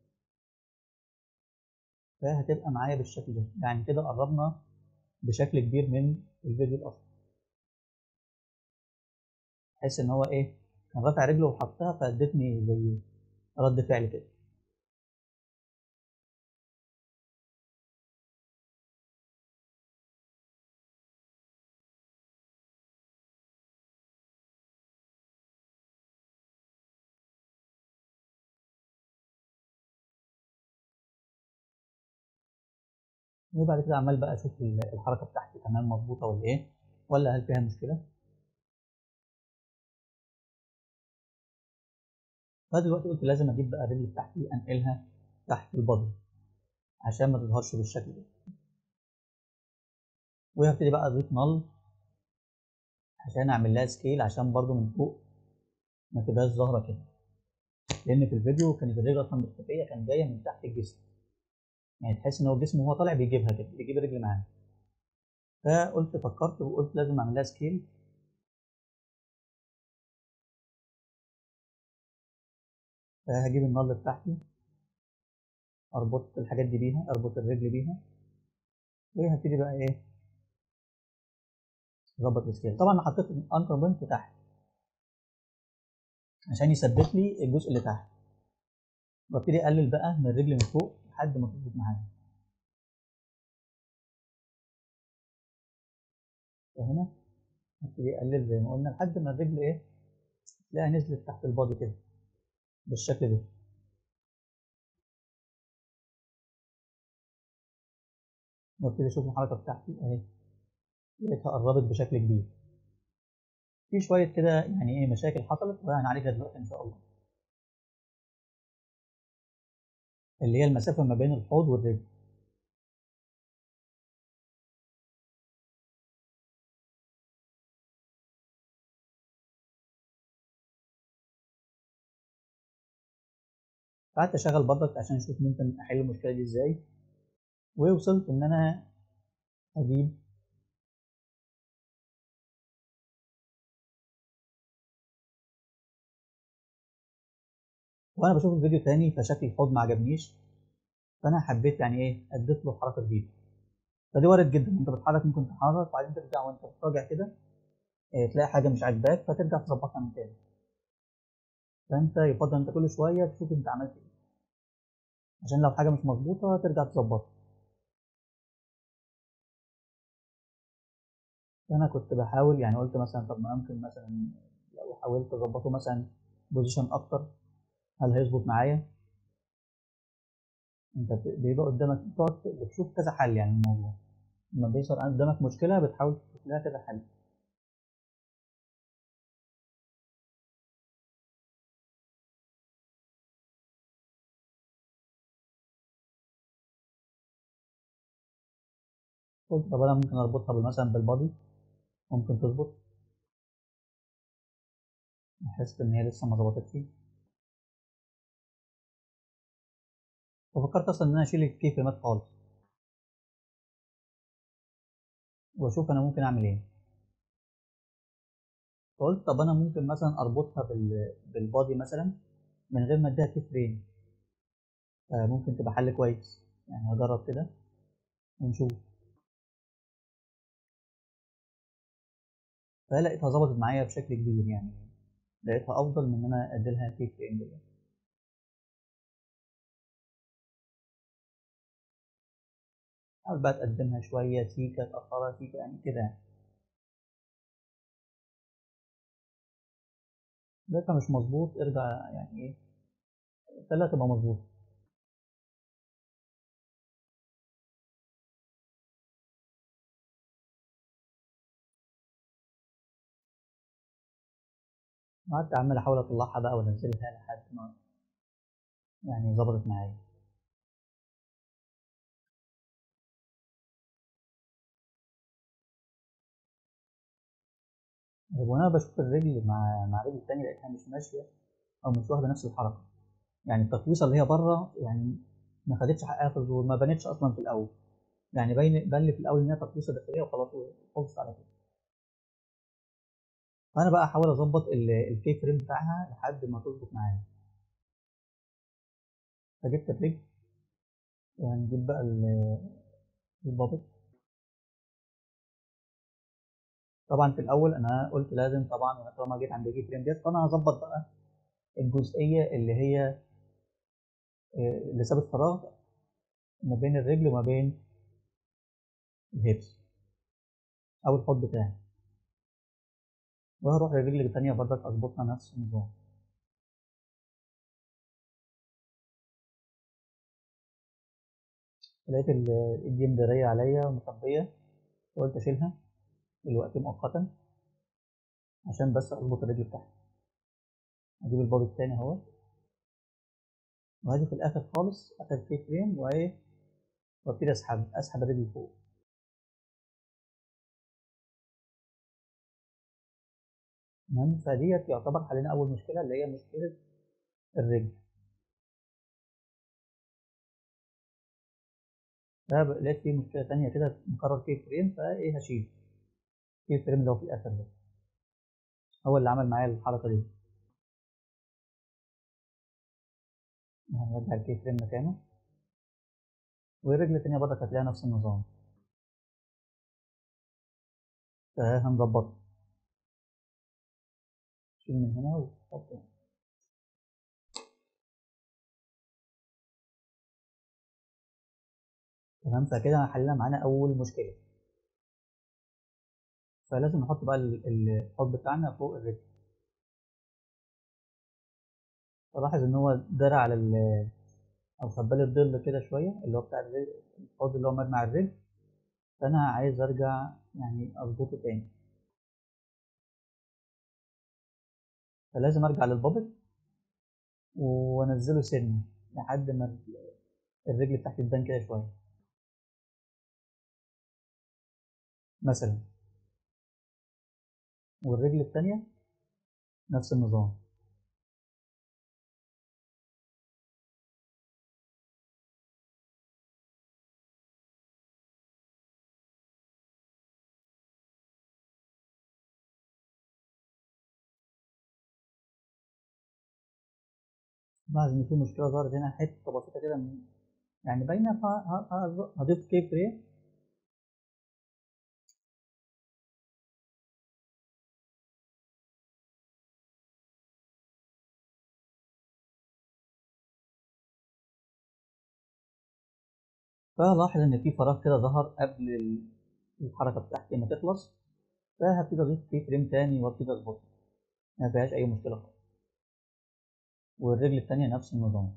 Speaker 1: فهتبقى معايا بالشكل ده. يعني كده قربنا بشكل كبير من الفيديو الأصلي، بحيث إن هو إيه، كان رافع رجله وحطها فادتني زي رد فعل كده. وبعد كده عمال بقى اشوف الحركه بتاعتي تمام مظبوطه ولا ايه، ولا هل فيها مشكله. فدلوقتي قلت لازم اجيب بقى الرجل بتاعتي انقلها تحت البادي عشان ما تظهرش بالشكل ده، وهبتدي بقى اضيف نل عشان اعمل لها سكيل عشان برضو من فوق ما تبقاش ظاهره كده، لان في الفيديو كانت الرجل اصلا مختفيه، كان جايه من تحت الجسم، يعني تحس ان هو الجسم وهو طالع بيجيبها كده، بيجيب الرجل معاه. فقلت فكرت وقلت لازم اعمل لها سكيل. فهجيب النل بتاعتي اربط الحاجات دي بيها، اربط الرجل بيها، وهبتدي بقى ايه اظبط السكيل. طبعا انا حطيت الانكر بوينت تحت عشان يثبت لي الجزء اللي تحت، وابتدي اقلل بقى من الرجل من فوق لحد ما تظبط معايا. فهنا ابتدي اقلل زي ما قلنا لحد ما الرجل ايه تلاقيها نزلت تحت البادي كده بالشكل ده. وابتدي اشوف الحركه بتاعتي اهي لقيتها قربت بشكل كبير. في شويه كده يعني ايه مشاكل حصلت وهنعالجها دلوقتي ان شاء الله، اللي هي المسافه ما بين الحوض والرجل. قعدت اشغل برضك عشان اشوف ممكن احل المشكله دي ازاي، ووصلت ان انا اجيب وانا بشوف الفيديو تاني فشكل الحوض ما عجبنيش، فانا حبيت يعني ايه اديت له حركه جديده. فدي وارد جدا، انت بتتحرك ممكن تتحرك وبعدين ترجع وانت بتراجع كده تلاقي حاجه مش عاجباك فترجع تظبطها من تاني. فانت يفضل انت كل شويه تشوف انت عملت ايه عشان لو حاجه مش مظبوطه ترجع تظبطها. فانا كنت بحاول يعني قلت مثلا طب ما ممكن مثلا لو حاولت اظبطه مثلا بوزيشن اكتر هل هيظبط معايا. انت بيبقى قدامك بتقعد بتشوف كذا حل يعني الموضوع، لما بيظهر قدامك مشكله بتحاول تشوف لها كذا حل. قلت طب انا ممكن اربطها مثلا بالبادي ممكن تظبط. حسيت ان هي لسه ما ظبطتش، ففكرت اصلا ان انا اشيل الكي فريمات خالص واشوف انا ممكن اعمل ايه. فقلت طب انا ممكن مثلا اربطها بالبادي مثلا من غير ما اديها كي فريم، ممكن تبقى حل كويس يعني، هجرب كده ونشوف. فلقيتها ظبطت معايا بشكل كبير يعني، لقيتها افضل من ان انا اديلها كي فريم دلوقتي. حاول بقى تقدمها شويه سيكه تاخرها سيكه يعني كده. لقيتها مش مظبوط ارجع يعني ايه خليها تبقى مظبوطه. قعدت عمال احاول اطلعها بقى وانزلها لحد ما يعني ظبطت معايا. وانا بشوف الرجل مع رجل التانية لقيتها مش ماشيه او مش واخده نفس الحركه، يعني التقويصه اللي هي بره يعني ما خدتش حقها في الظهور، ما بانتش اصلا في الاول، يعني بان لي في الاول ان هي تقويصه داخليه وخلاص وخلصت على كده. فانا بقى احاول اظبط الكي فريم بتاعها لحد ما تظبط معايا. فجبت الرجل وهنجيب بقى البابط. طبعا في الاول انا قلت لازم طبعا انا طالما جيت عند الكي فريم ديت فانا هظبط بقى الجزئيه اللي هي اللي سابت فراغ ما بين الرجل وما بين الهيبس او الحوض بتاعي، وهروح للرجل التانية برضك اظبطها نفس النظام. لقيت الإيدي مدارية عليا ومخبية، قلت أشيلها دلوقتي مؤقتا عشان بس أظبط الرجل بتاعتي. أجيب الباب التاني أهو، وهاجي في الآخر خالص آخر كي فريم وإيه، وأبتدي أسحب الرجل فوق. تمام، فديت يعتبر حلينا أول مشكلة اللي هي مشكلة الرجل. لقيت فيه مشكلة تانية كده مكرر كي فريم، فإيه هشيل كي فريم اللي هو في الآخر ده، هو اللي عمل معايا الحركة دي. هنرجع الكي فريم مكانه، والرجل التانية برضه هتلاقيها نفس النظام، فهنظبطها. شيل من هنا وحط هنا. تمام، فكده حلينا معانا أول مشكلة. فلازم نحط بقى الحوض بتاعنا فوق الرجل. فلاحظ إن هو دار على أو خبالي الظل كده شوية اللي هو بتاع الرجل، الحوض اللي هو مبني على الرجل. فأنا عايز أرجع يعني أظبطه تاني، فلازم أرجع للبابل وأنزله سنة لحد ما الرجل بتاعتي تبان كده شوية مثلا، والرجل التانية نفس النظام. لاحظ إن في مشكلة ظهرت هنا حتة بسيطة كده يعني باينة، فهضيف كي فريم. فلاحظ إن في فراغ كده ظهر قبل الحركة بتاعتي ما تخلص، فهبتدي أضيف كي فريم تاني وأبتدي أظبطها، ما فيهاش أي مشكلة خالص. والرجل التانية نفس النظام.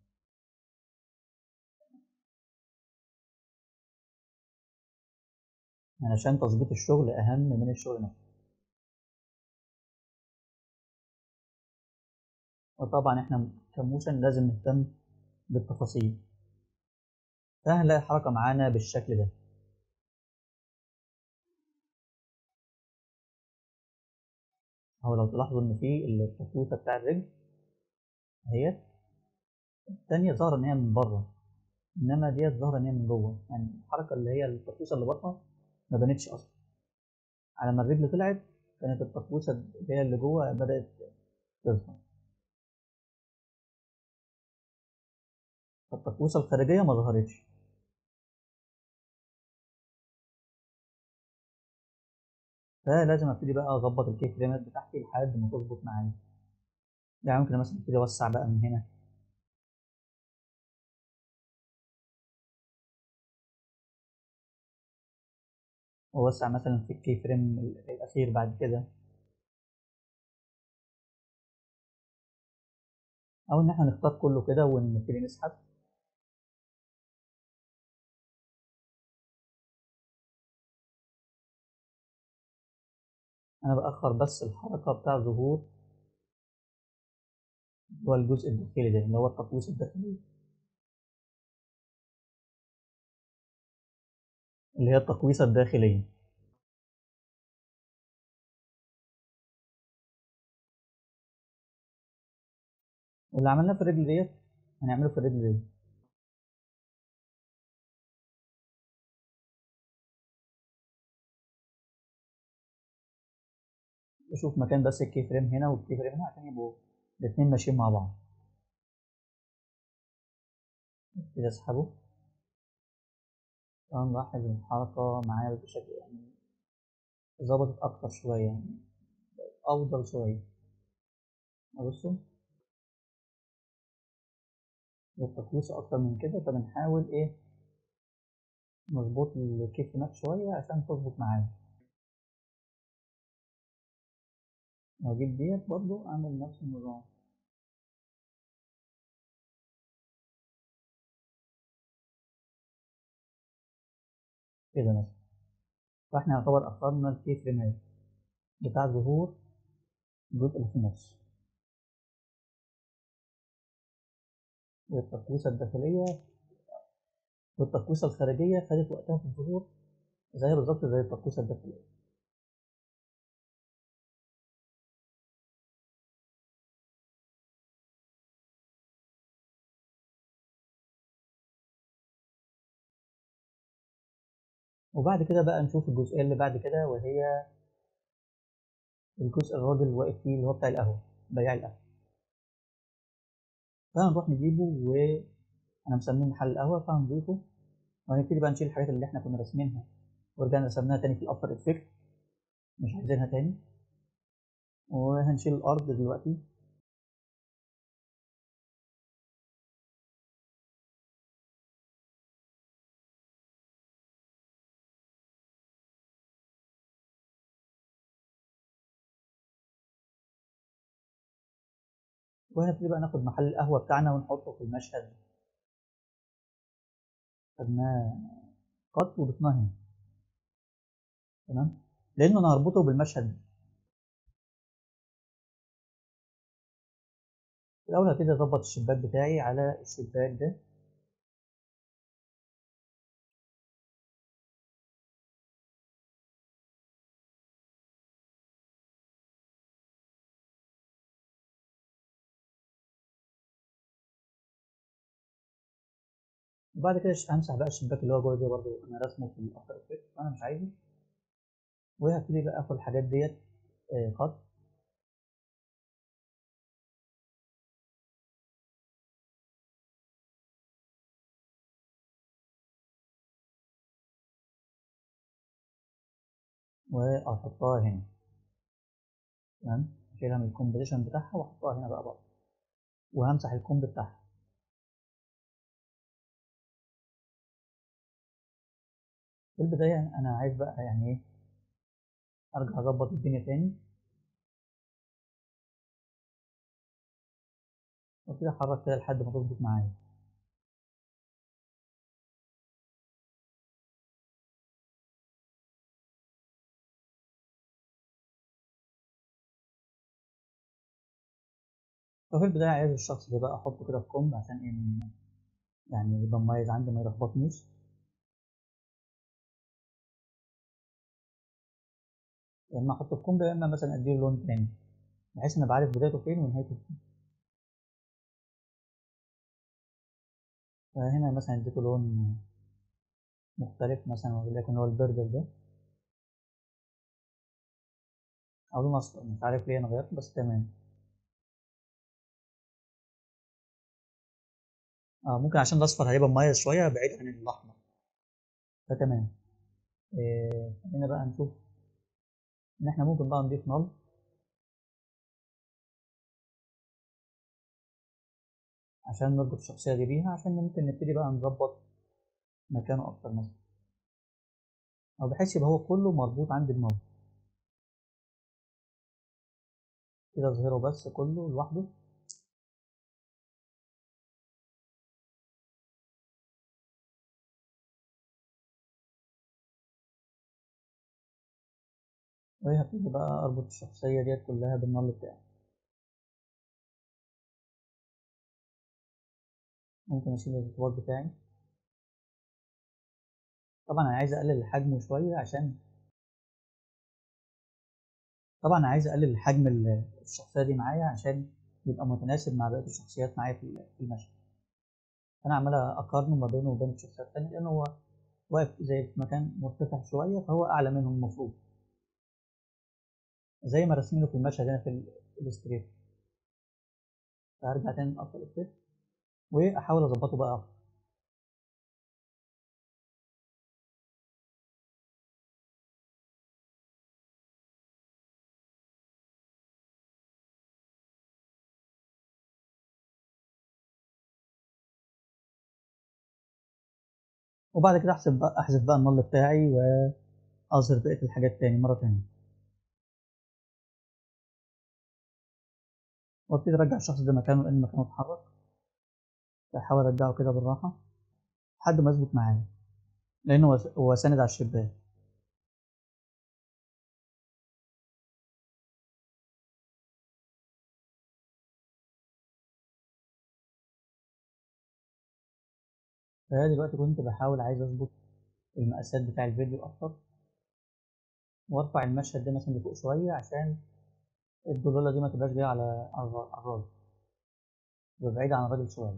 Speaker 1: علشان تظبيط الشغل أهم من الشغل نفسه. وطبعا إحنا كموشن لازم نهتم بالتفاصيل، فهنلاقي الحركة معانا بالشكل ده. أو لو تلاحظوا إن في التفويتة بتاع الرجل أهي، التانية ظاهرة إن هي من بره، إنما ديت ظاهرة إن هي من جوه، يعني الحركة اللي هي التفويسة اللي بره ما بانتش أصلا. على ما الرجل طلعت كانت التفويسة اللي هي اللي جوه بدأت تظهر، فالتفويسة الخارجية ما ظهرتش. فلازم ابتدي بقى اظبط الكي فريمات بتاعتي لحد ما تظبط معايا. يعني ممكن مثلا ابتدي اوسع بقى من هنا، واوسع مثلا في الكي فريم الاخير بعد كده، او ان احنا نختار كله كده ونبتدي نسحب. انا باخر بس الحركه بتاع ظهور اللي هو الجزء الداخلي ده اللي هو التقويس الداخلي، اللي هي التقويسه الداخليه. واللي عملناه في الرجل ديت هنعمله في الرجل ديت. اشوف مكان بس الكي فريم هنا والكي فريم هنا عشان يبقوا الاثنين ماشيين مع بعض. كده اسحبه. نلاحظ الحركه معايا بشكل يعني ظبطت اكتر شويه، يعني افضل شويه. بصوا، والتقويس اكتر من كده، فبنحاول ايه نظبط الكيك مات شويه عشان تظبط معايا. واجيب ديت برضو اعمل نفس النظام. كده مثلا. فاحنا يعتبر اخترنا الكي فريمات بتاع ظهور الجزء اللي في النص، والتقويسة الداخلية والتقويسة الخارجية خدت وقتها في الظهور زي بالظبط زي التقويسة الداخلية. وبعد كده بقى نشوف الجزئية اللي بعد كده، وهي الجزء الراجل واقف فيه اللي هو بتاع القهوة، بياع القهوة. فهنروح نجيبه، وأنا مسميه محل القهوة فهنضيفه، وهنبتدي بقى نشيل الحاجات اللي احنا كنا راسمينها ورجعنا رسمناها تاني في الأفتر إفكت، مش عايزينها تاني. وهنشيل الأرض دلوقتي، وهنبتدي بقى ناخد محل القهوة بتاعنا ونحطه في المشهد. خدناه قط وضفناه هنا، تمام، لأنه أنا هربطه بالمشهد ده. الأول هبتدي أظبط الشباك بتاعي على الشباك ده، وبعد كده همسح بقى الشباك اللي هو جوه ده برضه أنا راسمه في الأفتر إفكت وأنا مش عايزه. وهبتدي بقى آخد الحاجات ديت خط، وأحطها هنا، تمام. أشيلها من الكومبوزيشن بتاعها وأحطها هنا بقى برضه، وهمسح الكومب بتاعها. في البداية أنا عايز بقى يعني إيه أرجع أظبط الدنيا تاني، وابتدي أحرك كده لحد ما تظبط معايا. ففي البداية عايز الشخص ده بقى أحطه كده في كومب عشان إيه يعني يبقى مميز عندي ما يلخبطنيش. يا إما أحطه في كومب يا إما مثلا أديله لون تاني بحيث إن أبقى عارف بدايته فين ونهايته فين. فهنا مثلا اديته لون مختلف مثلا وليكن هو البرجر ده، أو لون أصفر مش عارف ليه أنا غيرته بس تمام. ممكن عشان الأصفر هيبقى مميز شوية بعيد عن الأحمر، فتمام. خلينا بقى نشوف إن إحنا ممكن بقى نضيف نل عشان نربط الشخصية دي بيها، عشان ممكن نبتدي بقى نظبط مكانه أكتر مثلا، أو بحيث يبقى هو كله مربوط عندي بنل كده أظهره بس كله لوحده. وهبتدي بقى أربط الشخصية ديت كلها بالنل بتاعي. ممكن أشيل الارتباط بتاعي. طبعا أنا عايز أقلل حجمه شوية عشان طبعا عايز أقلل حجم الشخصية دي معايا عشان يبقى متناسب مع بقية الشخصيات معايا في المشهد. أنا عمال أقارنه ما بينه وبين الشخصيات التانية لأن هو واقف زي في مكان مرتفع شوية فهو أعلى منهم المفروض، زي ما راسمينه في المشهد هنا في الإليستريتور. فهرجع تاني لأفتر إفكت وأحاول أظبطه بقى أكتر. وبعد كده أحذف بقى النل بتاعي وأظهر بقية الحاجات تاني مرة تانية، وابتدي ارجع الشخص ده مكانه لان مكانه اتحرك. احاول ارجعه كده بالراحه لحد ما يظبط معايا. لانه هو ساند على الشباك. فأنا دلوقتي كنت بحاول عايز اظبط المقاسات بتاع الفيديو اكتر، وارفع المشهد ده مثلا لفوق شويه عشان الضلالة دي ما تبقاش جايه على الراجل، تبقى بعيدة عن الراجل شويه.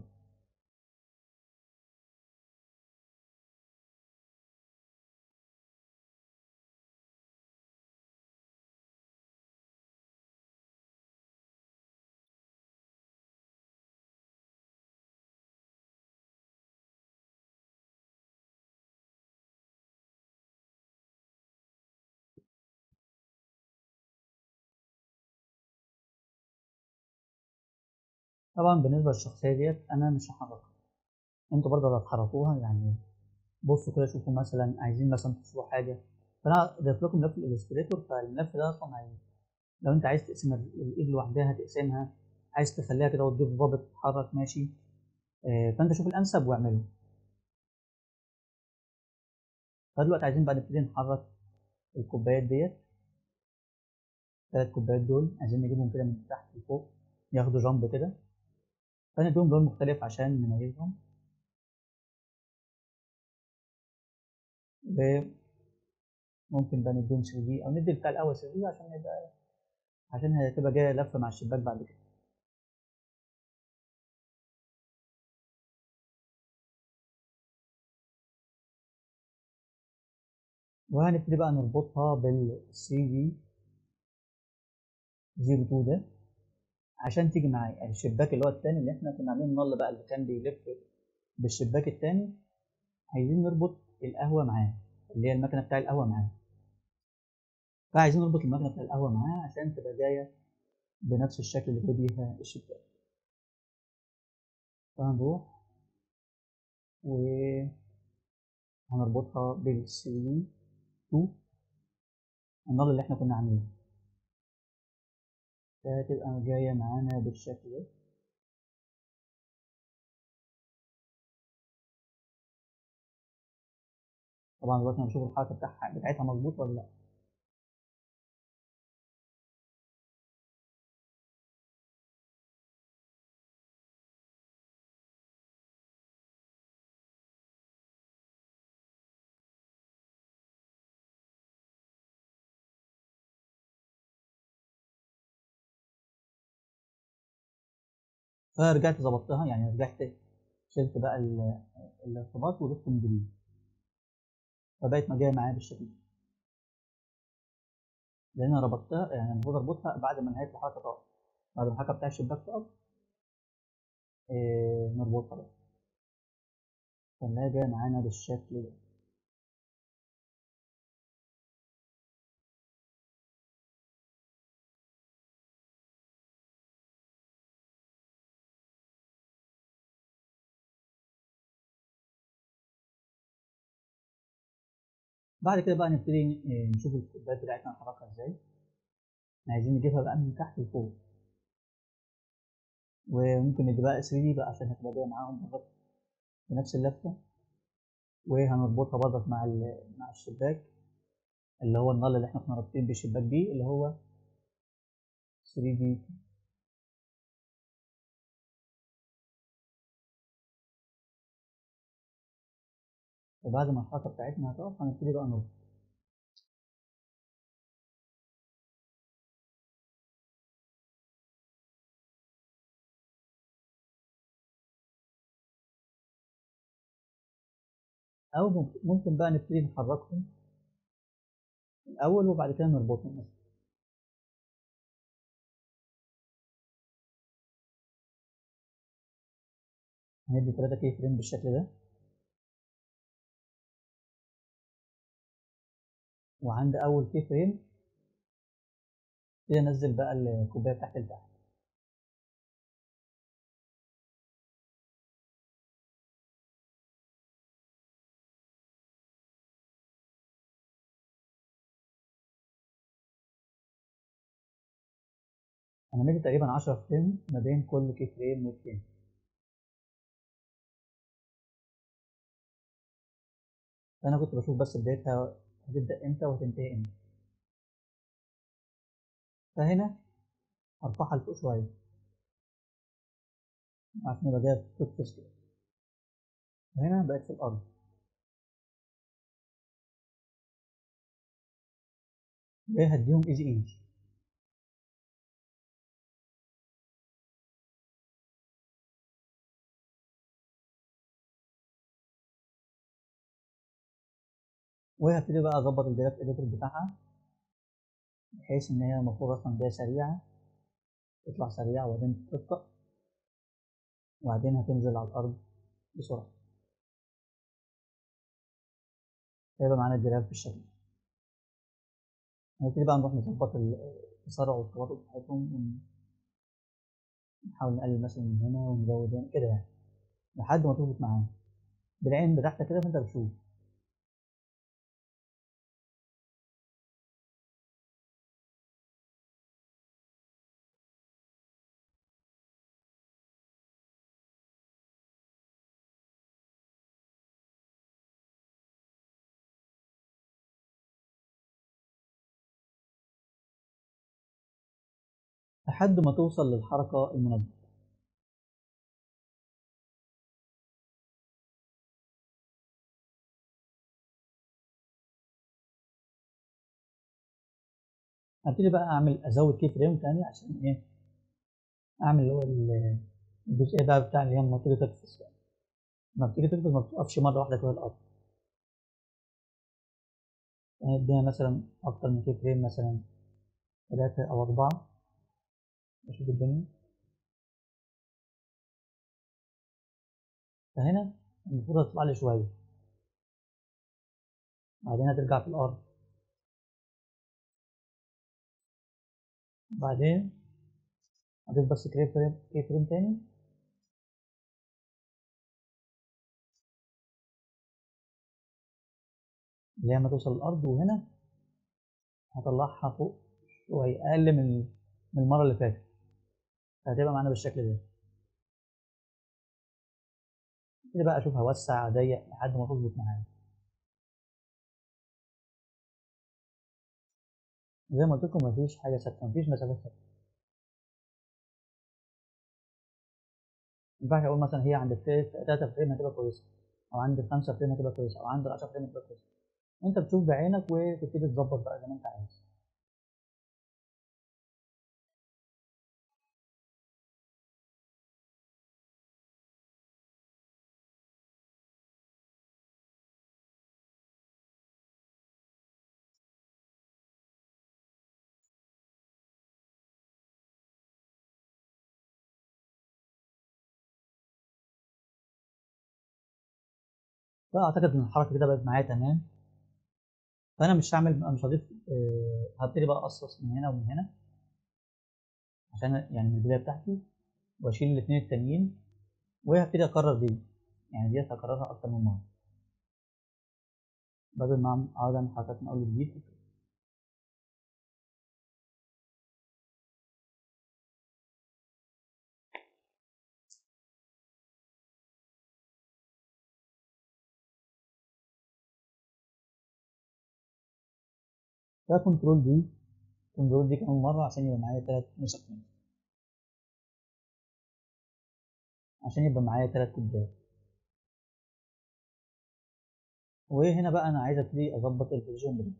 Speaker 1: طبعا بالنسبه للشخصيه ديت انا مش هحركها، انتوا برضه اللي هتحركوها يعني. بصوا كده شوفوا مثلا عايزين مثلا تحصلوا حاجه، فانا ضيف لكم ملف الالستريتور. فالملف ده اصلا لو انت عايز تقسم الايد لوحدها هتقسمها، عايز تخليها كده وتضيف ضابط تتحرك ماشي. فانت شوف الانسب واعمله. فدلوقتي عايزين بقى نبتدي نحرك الكوبايات ديت. 3 كوبايات دول عايزين نجيبهم كده من تحت لفوق، ياخدوا جامب كده، فنديهم لون مختلف عشان نميزهم. وممكن بقى نديهم 3 او ندي بتاع الاول 3 عشان هتبقى جايه لفه مع الشباك بعد كده. وهنبتدي بقى نربطها بال 3 دي 02 ده عشان تيجي معايا. يعني الشباك اللي هو التاني اللي احنا كنا عاملين نل بقى اللي كان بيلف بالشباك التاني، عايزين نربط القهوه معاه، اللي هي المكنه بتاع القهوه معاه. فعايزين نربط المكنه بتاع القهوه معاه عشان تبقى جايه بنفس الشكل اللي جاي بيها الشباك. فهنروح وهنربطها بال 3 2 النل اللي احنا كنا عاملينه، فهتبقى جايه معانا بالشكل ده. طبعا دلوقتي انا بشوف الحركه بتاعتها مظبوط ولا لا. فرجعت ظبطتها، يعني رجعت شلت بقى الارتباط وضفته من جديد، فبقت ما جايه معايا بالشكل ده. لان انا ربطتها، يعني المفروض اربطها بعد ما نهايه الحركه تقف، بعد ما الحركه بتاع الشباك تقف. نربطها بقى، فنلاقيها جايه معانا بالشكل ده. بعد كده بقى نبتدي نشوف الكوبايات بتاعتنا نحركها ازاي. عايزين نجيبها بقى من تحت لفوق، وممكن ندي بقى 3 بقى عشان هتبقى جايه معاهم بالظبط بنفس اللفه. وهنربطها برضك مع الشباك، اللي هو النل اللي احنا كنا رابطين بالشباك بيه، اللي هو 3 دي. وبعد ما الحركه بتاعتنا هتقف هنبتدي بقى نربط. او ممكن بقى نبتدي نحركهم الاول وبعد كده نربطهم مثلا. هندي 3 كي فريم بالشكل ده، وعند اول كي فريم ابتدي انزل بقى الكوبايه بتاعتي لتحت. انا مدي تقريبا 10 فريم ما بين كل كي فريم والتاني. فانا كنت بشوف بس بدايتها هتبدا امتى وهتنتهي امتى. فهنا ارفعها لفوق شويه عشان يبقى جايه تفصل كده، وهنا بقت في الارض. جاي هديهم ايزي ايزي. وهبتدي بقى اظبط الجراف اديتور بتاعها بحيث ان هي المفروض اصلا جايه سريعه، تطلع سريعه وبعدين تبطأ وبعدين هتنزل على الارض بسرعه. هيبقى معانا الجراف بالشكل ده. هنبتدي بقى نروح نظبط التسارع والتباطؤ بتاعتهم، ونحاول نقلل مثلا من هنا ونزود هنا كده يعني لحد ما تظبط معانا بالعين بتاعتك كده، فانت بتشوف. لحد ما توصل للحركة المناسبة. هبتدي بقى ازود كي فريم تاني عشان ايه؟ اعمل اللي هو الجزئية بقى بتاع اللي هي لما تيجي تقفز. لما بتيجي تقفز ما بتقفش مرة واحدة كده الأرض. يعني اديها مثلا أكتر من كي فريم، مثلا 3 أو 4. أشوف الدنيا. فهنا المفروض هتطلع لي شوية، بعدين هترجع في الأرض، بعدين هضيف بس كي فريم تاني اللي هي ما توصل الأرض، وهنا هطلعها فوق شوية أقل من المرة اللي فاتت، فهتبقى معانا بالشكل ده. ابتدي بقى أشوف هوسع أضيق لحد ما تظبط معايا. زي ما قلت لكم مفيش حاجة ثابتة، مفيش مسافات ثابتة. ما ينفعش أقول مثلا هي عند 3 فريم هتبقى كويسة، أو عند 5 فريم هتبقى كويسة، أو عند 10 فريم هتبقى كويسة. أنت بتشوف بعينك وتبتدي تظبط بقى زي ما أنت عايز. فأعتقد إن الحركة كده بقت معايا تمام. فأنا مش هضيف. هبتدي بقى أقصص من هنا ومن هنا عشان يعني من البداية بتاعتي، وأشيل الاتنين التانيين، وهبتدي أكرر دي. يعني ديت هكررها أكتر من مرة بدل ما أقعد أعمل حركات من أول وجديد. ده كنترول دي كمان مرة عشان يبقى معايا 3 نسخ منه. عشان يبقى معايا 3 كوبايات. وهنا بقى أنا عايز أبتدي أظبط البوزيشن ده،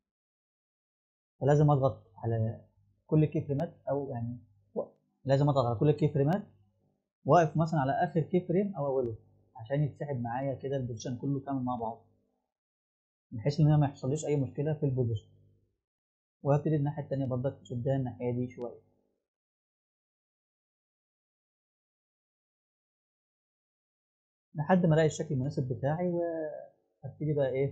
Speaker 1: فلازم أضغط على كل الكي فريمات، أو يعني لازم أضغط على كل الكي فريمات، واقف مثلا على آخر كي فريم أو أوله، عشان يتسحب معايا كده البوزيشن كله كامل مع بعض، بحيث إن أنا ما يحصليش أي مشكلة في البوزيشن. وهبتدي الناحية التانية برضك أشدها الناحية دي شوية لحد ما ألاقي الشكل المناسب بتاعي، وهبتدي بقى إيه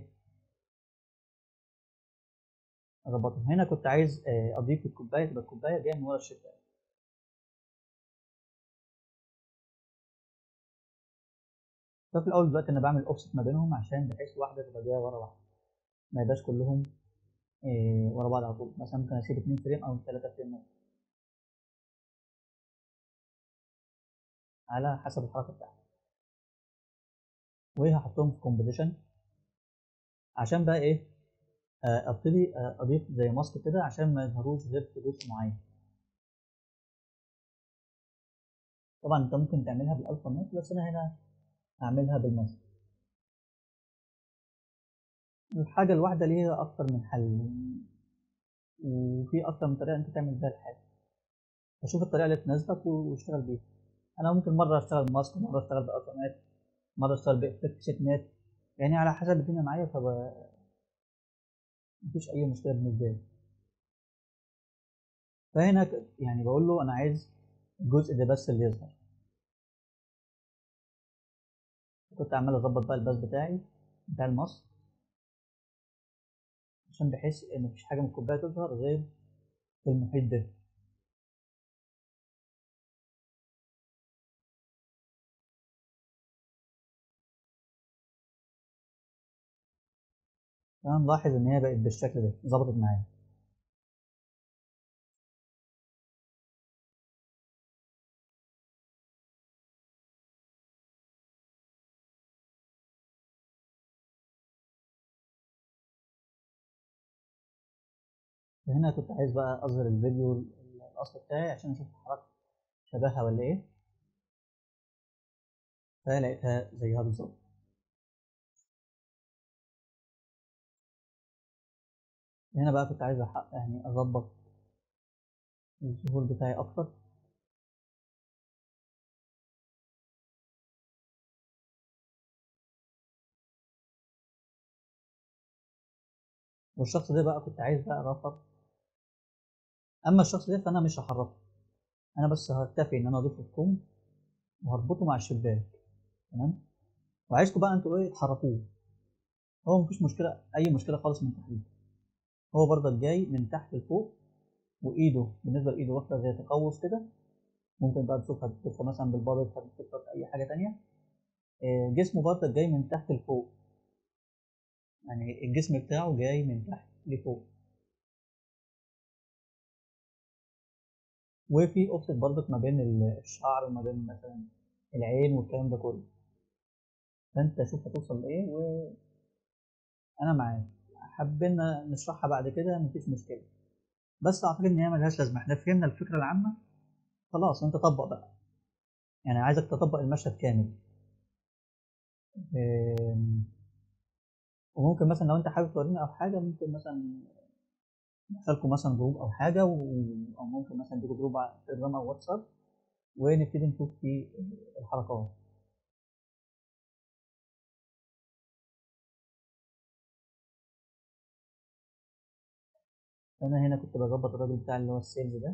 Speaker 1: أظبطهم. هنا كنت عايز أضيف الكوباية، تبقى الكوباية جاية من ورا الشباك. ففي الأول دلوقتي أنا بعمل أوفست ما بينهم عشان بحيث واحدة تبقى جاية ورا واحدة، ما يبقاش كلهم ورا بعض على طول. مثلا ممكن أسيب 2 فريم أو 3 فريم مثلا، على حسب الحركة بتاعتي. وهحطهم في كومبوزيشن عشان بقى ايه، ابتدي اضيف زي ماسك كده عشان ما يظهروش غير في جزء معين. طبعا انت ممكن تعملها بالالفا ماسك، بس انا هنا هعملها بالماسك. الحاجه الواحده ليها اكتر من حل، وفي اكتر من طريقه انت تعمل بيها الحاجه، فشوف الطريقه اللي تناسبك واشتغل بيها. انا ممكن مره اشتغل بماسك، مره اشتغل بالالفا مات، مره اشتغل بافكت شيت مات، يعني على حسب الدنيا معايا، مفيش اي مشكله بالنسبه لي. فهنا يعني بقول له انا عايز الجزء ده بس اللي يظهر. كنت عمال اظبط بقى الباس بتاعي بتاع الماسك، عشان بحيث ان مفيش حاجه من الكوبايه تظهر غير في المحيط ده. انا ملاحظ ان هي بقت بالشكل ده، ظبطت معايا. هنا كنت عايز بقى اظهر الفيديو الاصل بتاعي عشان اشوف الحركه شبهها ولا ايه، فلقيتها زيها بالظبط. هنا بقى كنت عايز يعني اظبط الظهور بتاعي اكتر. والشخص ده بقى كنت عايز بقى رفض. اما الشخص ده فانا مش هحركه، انا بس هكتفي ان انا اضيف الكم وهربطه مع الشباك. تمام. وعايزكم بقى انتوا ايه تحركوه، هو مفيش مشكله، اي مشكله خالص من تحديده. هو برضك جاي من تحت لفوق، وايده بالنسبه لايده واخده زي تقوس كده. ممكن بقى تشوفها مثلا بالبابل، تشوفها في اي حاجه تانية. جسمه برضك جاي من تحت لفوق، يعني الجسم بتاعه جاي من تحت لفوق. وفي اوفست برضك ما بين الشعر وما بين مثلا العين والكلام ده كله. فانت شوف هتوصل لايه وانا معاك. حابين نشرحها بعد كده مفيش مشكله، بس اعتقد ان هي ملهاش لازمه، احنا فهمنا الفكره العامه. خلاص انت طبق بقى، يعني عايزك تطبق المشهد كامل. آم، وممكن مثلا لو انت حابب تورينا او حاجه، ممكن مثلا ندخلكم مثلا جروب او حاجه او ممكن مثلا نديكوا جروب على تليجرام او واتساب، ونبتدي نشوف فيه الحركات. انا هنا كنت بظبط الراجل بتاع اللي هو السيلز ده،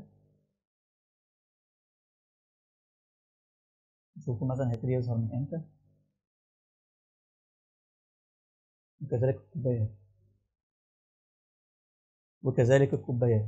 Speaker 1: نشوفه مثلا هيبتدي يظهر من امتى. وكذلك الكوبايات، وكذلك الكوبايات.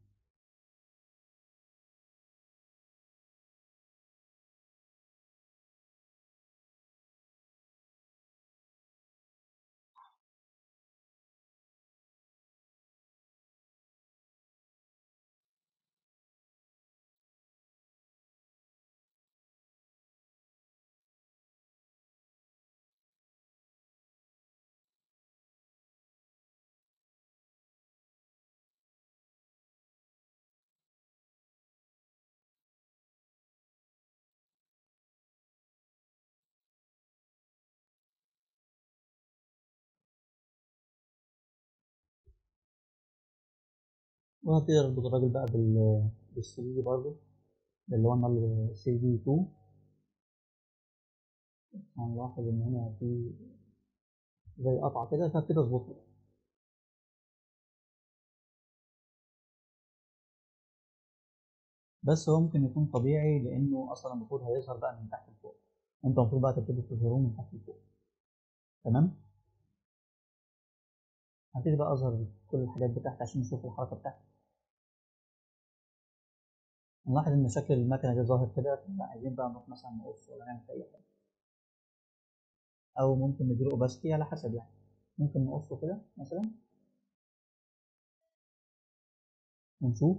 Speaker 1: وهبتدي اربط الراجل بقى بالسي دي برضه، اللي هو النال سي دي 2. هنلاحظ ان هنا في زي قطعه كده، فهبتدي اظبطها. بس هو ممكن يكون طبيعي لانه اصلا المفروض هيظهر بقى من تحت لفوق، انت المفروض بقى تبتدي تظهروه من تحت لفوق. تمام. هبتدي بقى اظهر كل الحاجات بتاعتي عشان نشوف الحركه بتاعتي. نلاحظ ان شكل المكنه دي ظاهر كده، عايزين بقى نروح مثلا نقص ولا نعمل اي حاجه، او ممكن نديله اوباستي على حسب يعني. ممكن نقصه كده مثلا ونشوف.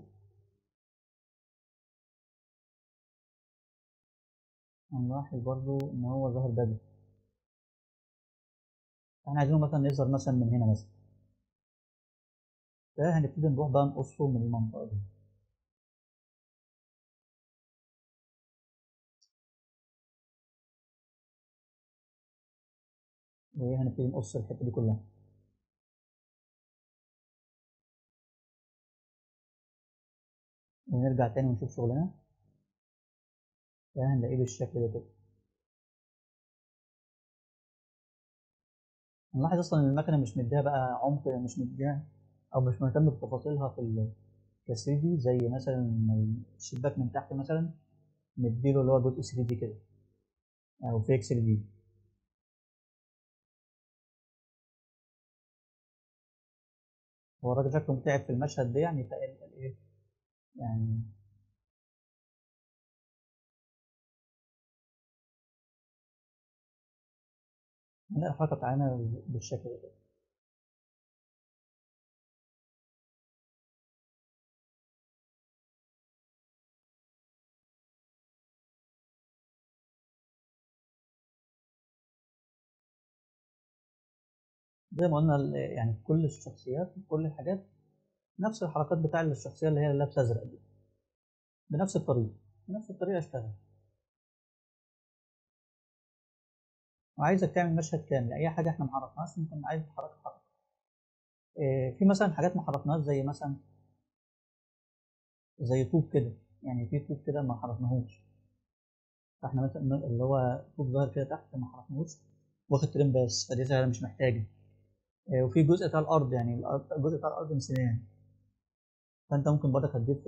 Speaker 1: هنلاحظ برضو ان هو ظاهر بدري. احنا عايزينه مثلا يظهر مثلا من هنا مثلا، فهنبتدي نروح بقى نقصه من المنطقة دي. وهنبتدي نقص الحتة دي كلها. ونرجع تاني ونشوف شغلنا، فهنلاقيه بالشكل ده كده. نلاحظ اصلا ان المكنة مش مديها بقى عمق، مش مديها او مش مهتم بتفاصيلها في ك 3 دي، زي مثلا الشباك من تحت مثلا نديله اللي هو جزء 3 دي كده، او فيك 3 دي. هو الراجل شكله تعب في المشهد ده يعني، فقال ايه يعني. هنلاقي الحركة بتاعنا بالشكل ده كده. زي ما قلنا يعني كل الشخصيات كل الحاجات نفس الحركات بتاع الشخصية اللي هي لابسة أزرق دي، بنفس الطريقة، بنفس الطريقة اشتغل. وعايزك تعمل مشهد كامل، أي حاجة احنا محركناهاش ممكن عايز تحرك حركة. في مثلا حاجات ما حركناهاش، زي مثلا زي طوب كده، يعني في طوب كده ما حركناهوش، فاحنا مثلا اللي هو طوب ظاهر كده تحت ما حركناهوش، واخد ترين بس، فدي سهلة مش محتاجة. وفي جزء بتاع الأرض، يعني الجزء بتاع الأرض نسيناه، فأنت ممكن برضك هتضيف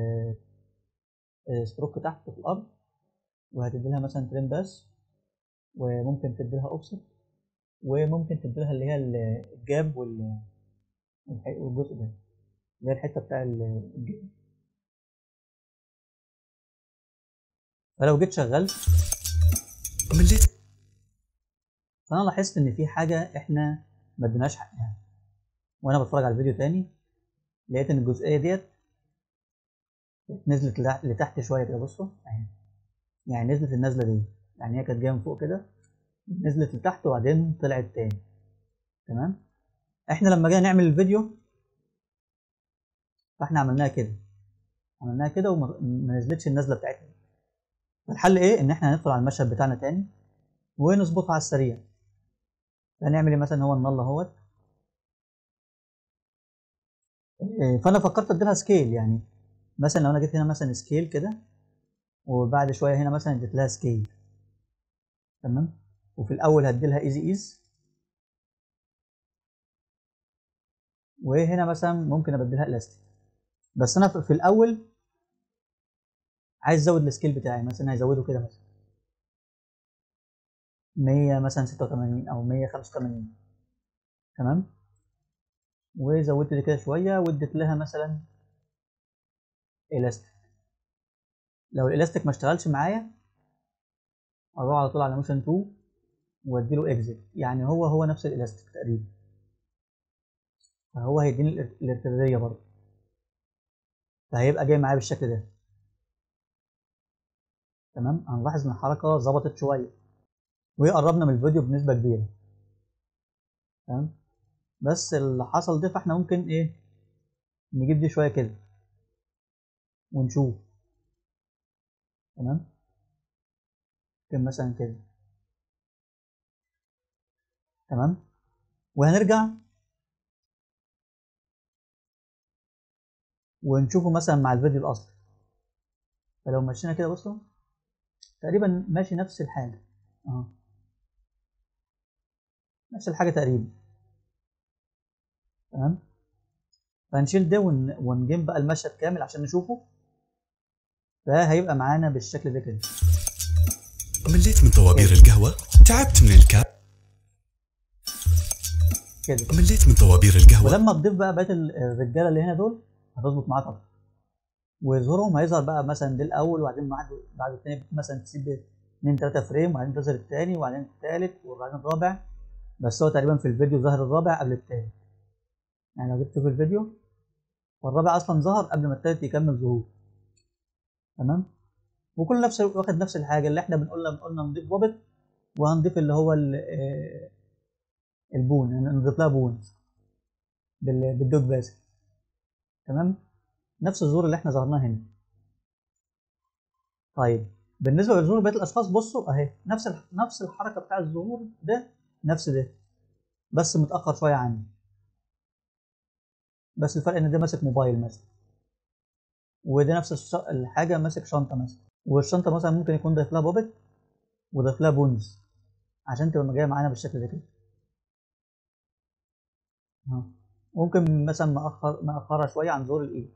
Speaker 1: ستروك تحت في الأرض، وهتدي لها مثلا ترين بس، وممكن تدي لها أوفست، وممكن تدي لها اللي هي الجاب والجزء ده اللي هي الحتة بتاع الجاب. فلو جيت شغلت مليت، فأنا لاحظت إن في حاجة إحنا ما اديناش حقها، وأنا بتفرج على الفيديو تاني لقيت إن الجزئية ديت نزلت لتحت شوية كده. بصوا أهي، يعني نزلت النزلة دي، يعني هي كانت جاية من فوق كده، نزلت لتحت وبعدين طلعت تاني. تمام. إحنا لما جينا نعمل الفيديو فإحنا عملناها كده، عملناها كده وما نزلتش النزلة بتاعتها. فالحل إيه؟ إن إحنا هندخل على المشهد بتاعنا تاني ونظبطها على السريع. هنعمل إيه مثلا؟ هو النل أهوت، فأنا فكرت أديلها سكيل، يعني مثلا لو أنا جيت هنا مثلا سكيل كده، وبعد شوية هنا مثلا اديت لها سكيل. تمام. وفي الأول هديلها إيزي إيز، وهنا مثلا ممكن أبدلها إلاستيك. بس أنا في الأول عايز أزود السكيل بتاعي، مثلا هزوده كده مثلا 100 مثلا 86 أو 185. تمام. وزودت دي كده شوية واديت لها مثلا إلاستيك. لو الإلاستيك ما اشتغلش معايا أروح على طول على موشن 2 واديله إكزيت، يعني هو نفس الإلاستيك تقريبا، فهو هيديني الارتدادية برضه، فهيبقى جاي معايا بالشكل ده. تمام. هنلاحظ ان الحركه ظبطت شويه وقربنا من الفيديو بنسبه كبيره. تمام. بس اللي حصل ده، فاحنا ممكن ايه نجيب دي شويه كده ونشوف. تمام. ممكن مثلا كده. تمام. وهنرجع ونشوفه مثلا مع الفيديو الاصلي. فلو مشينا كده بصوا تقريبا ماشي نفس الحاجه اهو، نفس الحاجه تقريبا. تمام. فهنشيل ده ونجيب بقى المشهد كامل عشان نشوفه، فهيبقى معانا بالشكل ده كده.
Speaker 2: مليت من طوابير القهوة، تعبت من
Speaker 1: كده
Speaker 2: مليت من طوابير القهوة.
Speaker 1: ولما تضيف بقى بقيه الرجاله اللي هنا دول هتظبط معاك اكتر، ويظهرهم هيظهر بقى مثلا ده الاول، وبعدين بعد الثاني مثلا تسيب 2 3 فريم، وبعدين تظهر الثاني، وبعدين الثالث، وبعدين الرابع. بس هو تقريبا في الفيديو ظهر الرابع قبل الثالث، يعني لو جيت تشوف الفيديو والرابع اصلا ظهر قبل ما الثالث يكمل ظهور. تمام. وكل نفس واخد نفس الحاجه اللي احنا قلنا نضيف وابت، وهنضيف اللي هو البون، نضيف لها بون بالدوج باسل. تمام، نفس الظهور اللي احنا ظهرناه هنا. طيب بالنسبه لظهور بقيه الاشخاص، بصوا اهي نفس الحركه بتاع الظهور ده، نفس ده، بس متاخر شويه عني. بس الفرق ان ده ماسك موبايل مثلا، وده نفس الحاجه ماسك شنطه مثلا، والشنطه مثلا ممكن يكون ضايف لها بوبت وضايف لها بونز عشان تبقى جايه معانا بالشكل ده كده. ممكن مثلا مأخرها شويه عن ظهور الايد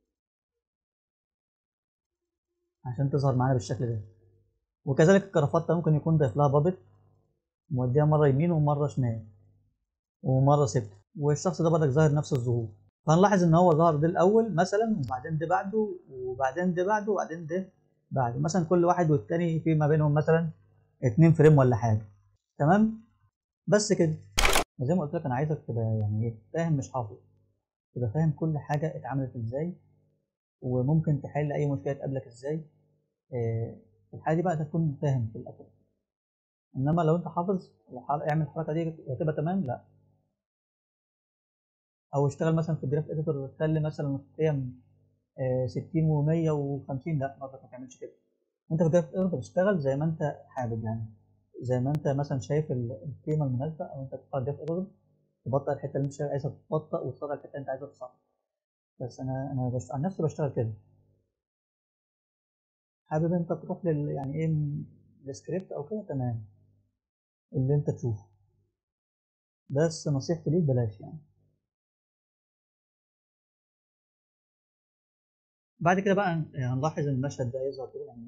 Speaker 1: عشان تظهر معانا بالشكل ده. وكذلك الكرافته ممكن يكون ضايف لها بابت موديها مره يمين ومره شمال ومره ثابته، والشخص ده برضك ظاهر نفس الظهور. فهنلاحظ ان هو ظهر ده الاول مثلا، وبعدين ده بعده، وبعدين ده بعده، وبعدين ده بعده، مثلا كل واحد والتاني في ما بينهم مثلا 2 فريم ولا حاجه. تمام، بس كده. زي ما قلت لك انا عايزك تبقى يعني ايه، فاهم مش حافظ، تبقى فاهم كل حاجه اتعملت ازاي، وممكن تحل اي مشكله تقابلك ازاي. في الحاله دي بقى تكون فاهم في الاخر. انما لو انت حافظ اعمل الحركه دي هتبقى تمام، لا. او اشتغل مثلا في الجراف اديتور، خلي مثلا القيم 60 و150، لا برضك ما تعملش كده. انت في الجراف اديتور بتشتغل زي ما انت حابب، يعني زي ما انت مثلا شايف القيمه المناسبه، او انت تختار جراف اديتور تبطئ الحته اللي انت عايزها تبطئ، وتسرع الحته اللي انت عايزها تسرع. بس انا عن نفسي بشتغل كده. حابب انت تروح يعني ايه السكريبت او كده، تمام، اللي انت تشوفه. بس نصيحتي ليك بلاش يعني. بعد كده بقى هنلاحظ ان المشهد ده يظهر كده، يعني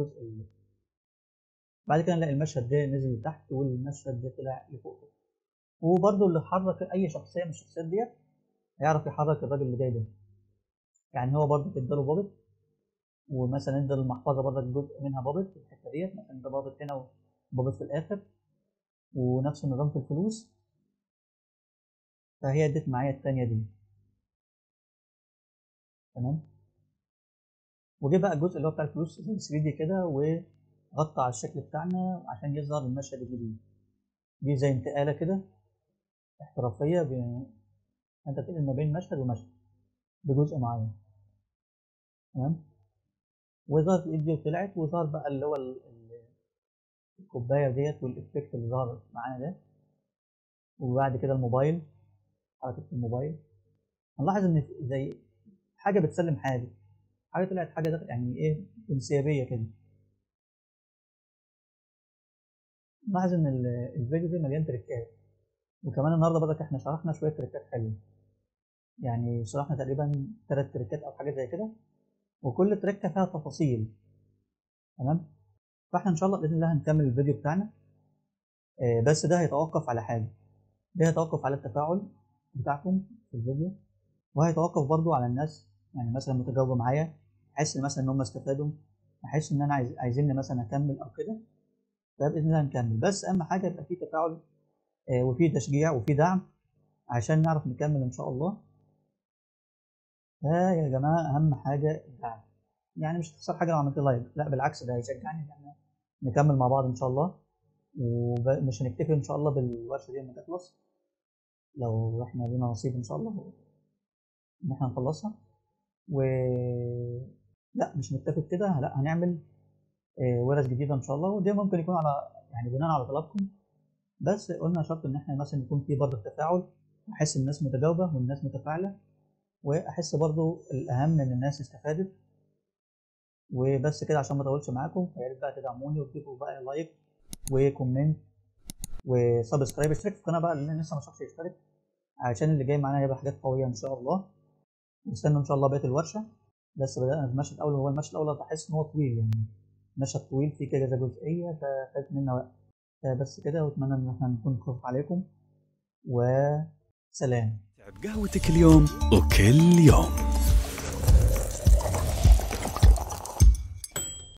Speaker 1: بعد كده نلاقي المشهد ده نزل لتحت، والمشهد ده طلع لفوق. وبرده اللي حرك اي شخصيه من الشخصيات ديت هيعرف يحرك الراجل اللي جاي ده. يعني هو برده اداله بابت، ومثلا ادى المحفظه برده جزء منها بابت في الحته ديت، مثلا ده بابت هنا وبابت في الاخر، ونفس النظام في الفلوس. فهي ادت معايا الثانيه دي. تمام. وجه بقى الجزء اللي هو بتاع الفلوس زي 3 دي كده، وغطى على الشكل بتاعنا عشان يظهر المشهد الجديد. دي زي انتقاله كده احترافيه، انت بتنقل ما بين مشهد ومشهد بجزء معين. تمام. وظهرت الايد دي وطلعت، وظهر بقى اللي هو الكوبايه ديت، والافكت اللي ظهر معانا ده. وبعد كده الموبايل، حركه الموبايل. هنلاحظ ان زي حاجه بتسلم حاجه طلعت حاجه ده يعني ايه، انسيابيه كده. نلاحظ ان الفيديو ده مليان تريكات. وكمان النهارده برضك احنا شرحنا شويه تريكات حلوه، يعني شرحنا تقريبا 3 تريكات او حاجه زي كده، وكل تريكه فيها تفاصيل. تمام. فاحنا ان شاء الله باذن الله هنكمل الفيديو بتاعنا. بس ده هيتوقف على حاجه، ده هيتوقف على التفاعل بتاعكم في الفيديو، وهيتوقف برضو على الناس، يعني مثلا متجاوبه معايا، احس مثلا ان هم استفادوا، احس ان انا عايزيني مثلا اكمل او كده. فباذن الله هنكمل، بس اهم حاجه يبقى في تفاعل وفي تشجيع وفي دعم عشان نعرف نكمل ان شاء الله. يا جماعه اهم حاجه الدعم. يعني مش هتخسر حاجه لو عملت لايك، لا بالعكس ده هيشجعني ان احنا نكمل مع بعض ان شاء الله. ومش هنكتفي ان شاء الله بالورشه دي لما تخلص، لو احنا لينا نصيب ان شاء الله ان احنا نخلصها. و لا مش نكتفي بكده، لا هنعمل ورش جديده ان شاء الله، ودي ممكن يكون على يعني بناء على طلبكم. بس قلنا شرط ان احنا مثلا يكون في برضه تفاعل، واحس الناس متجاوبه والناس متفاعله، واحس برضه الاهم ان الناس استفادت. وبس كده عشان ما اطولش معاكم، فيا ريت بقى تدعموني وتضيفوا بقى لايك وكومنت وسبسكرايب. اشترك في القناه بقى اللي لسه ما شافش يشترك، عشان اللي جاي معانا هيبقى حاجات قويه ان شاء الله. واستنوا ان شاء الله بقيه الورشه. بس بدانا المشهد الاول، هو المشهد الاول بحس ان هو طويل، يعني مشهد طويل فيه كذا جزئيه، فخدت منا وقت. بس كده، واتمنى ان احنا نكون خفيف عليكم، وسلام.
Speaker 2: تعب قهوتك اليوم وكل يوم.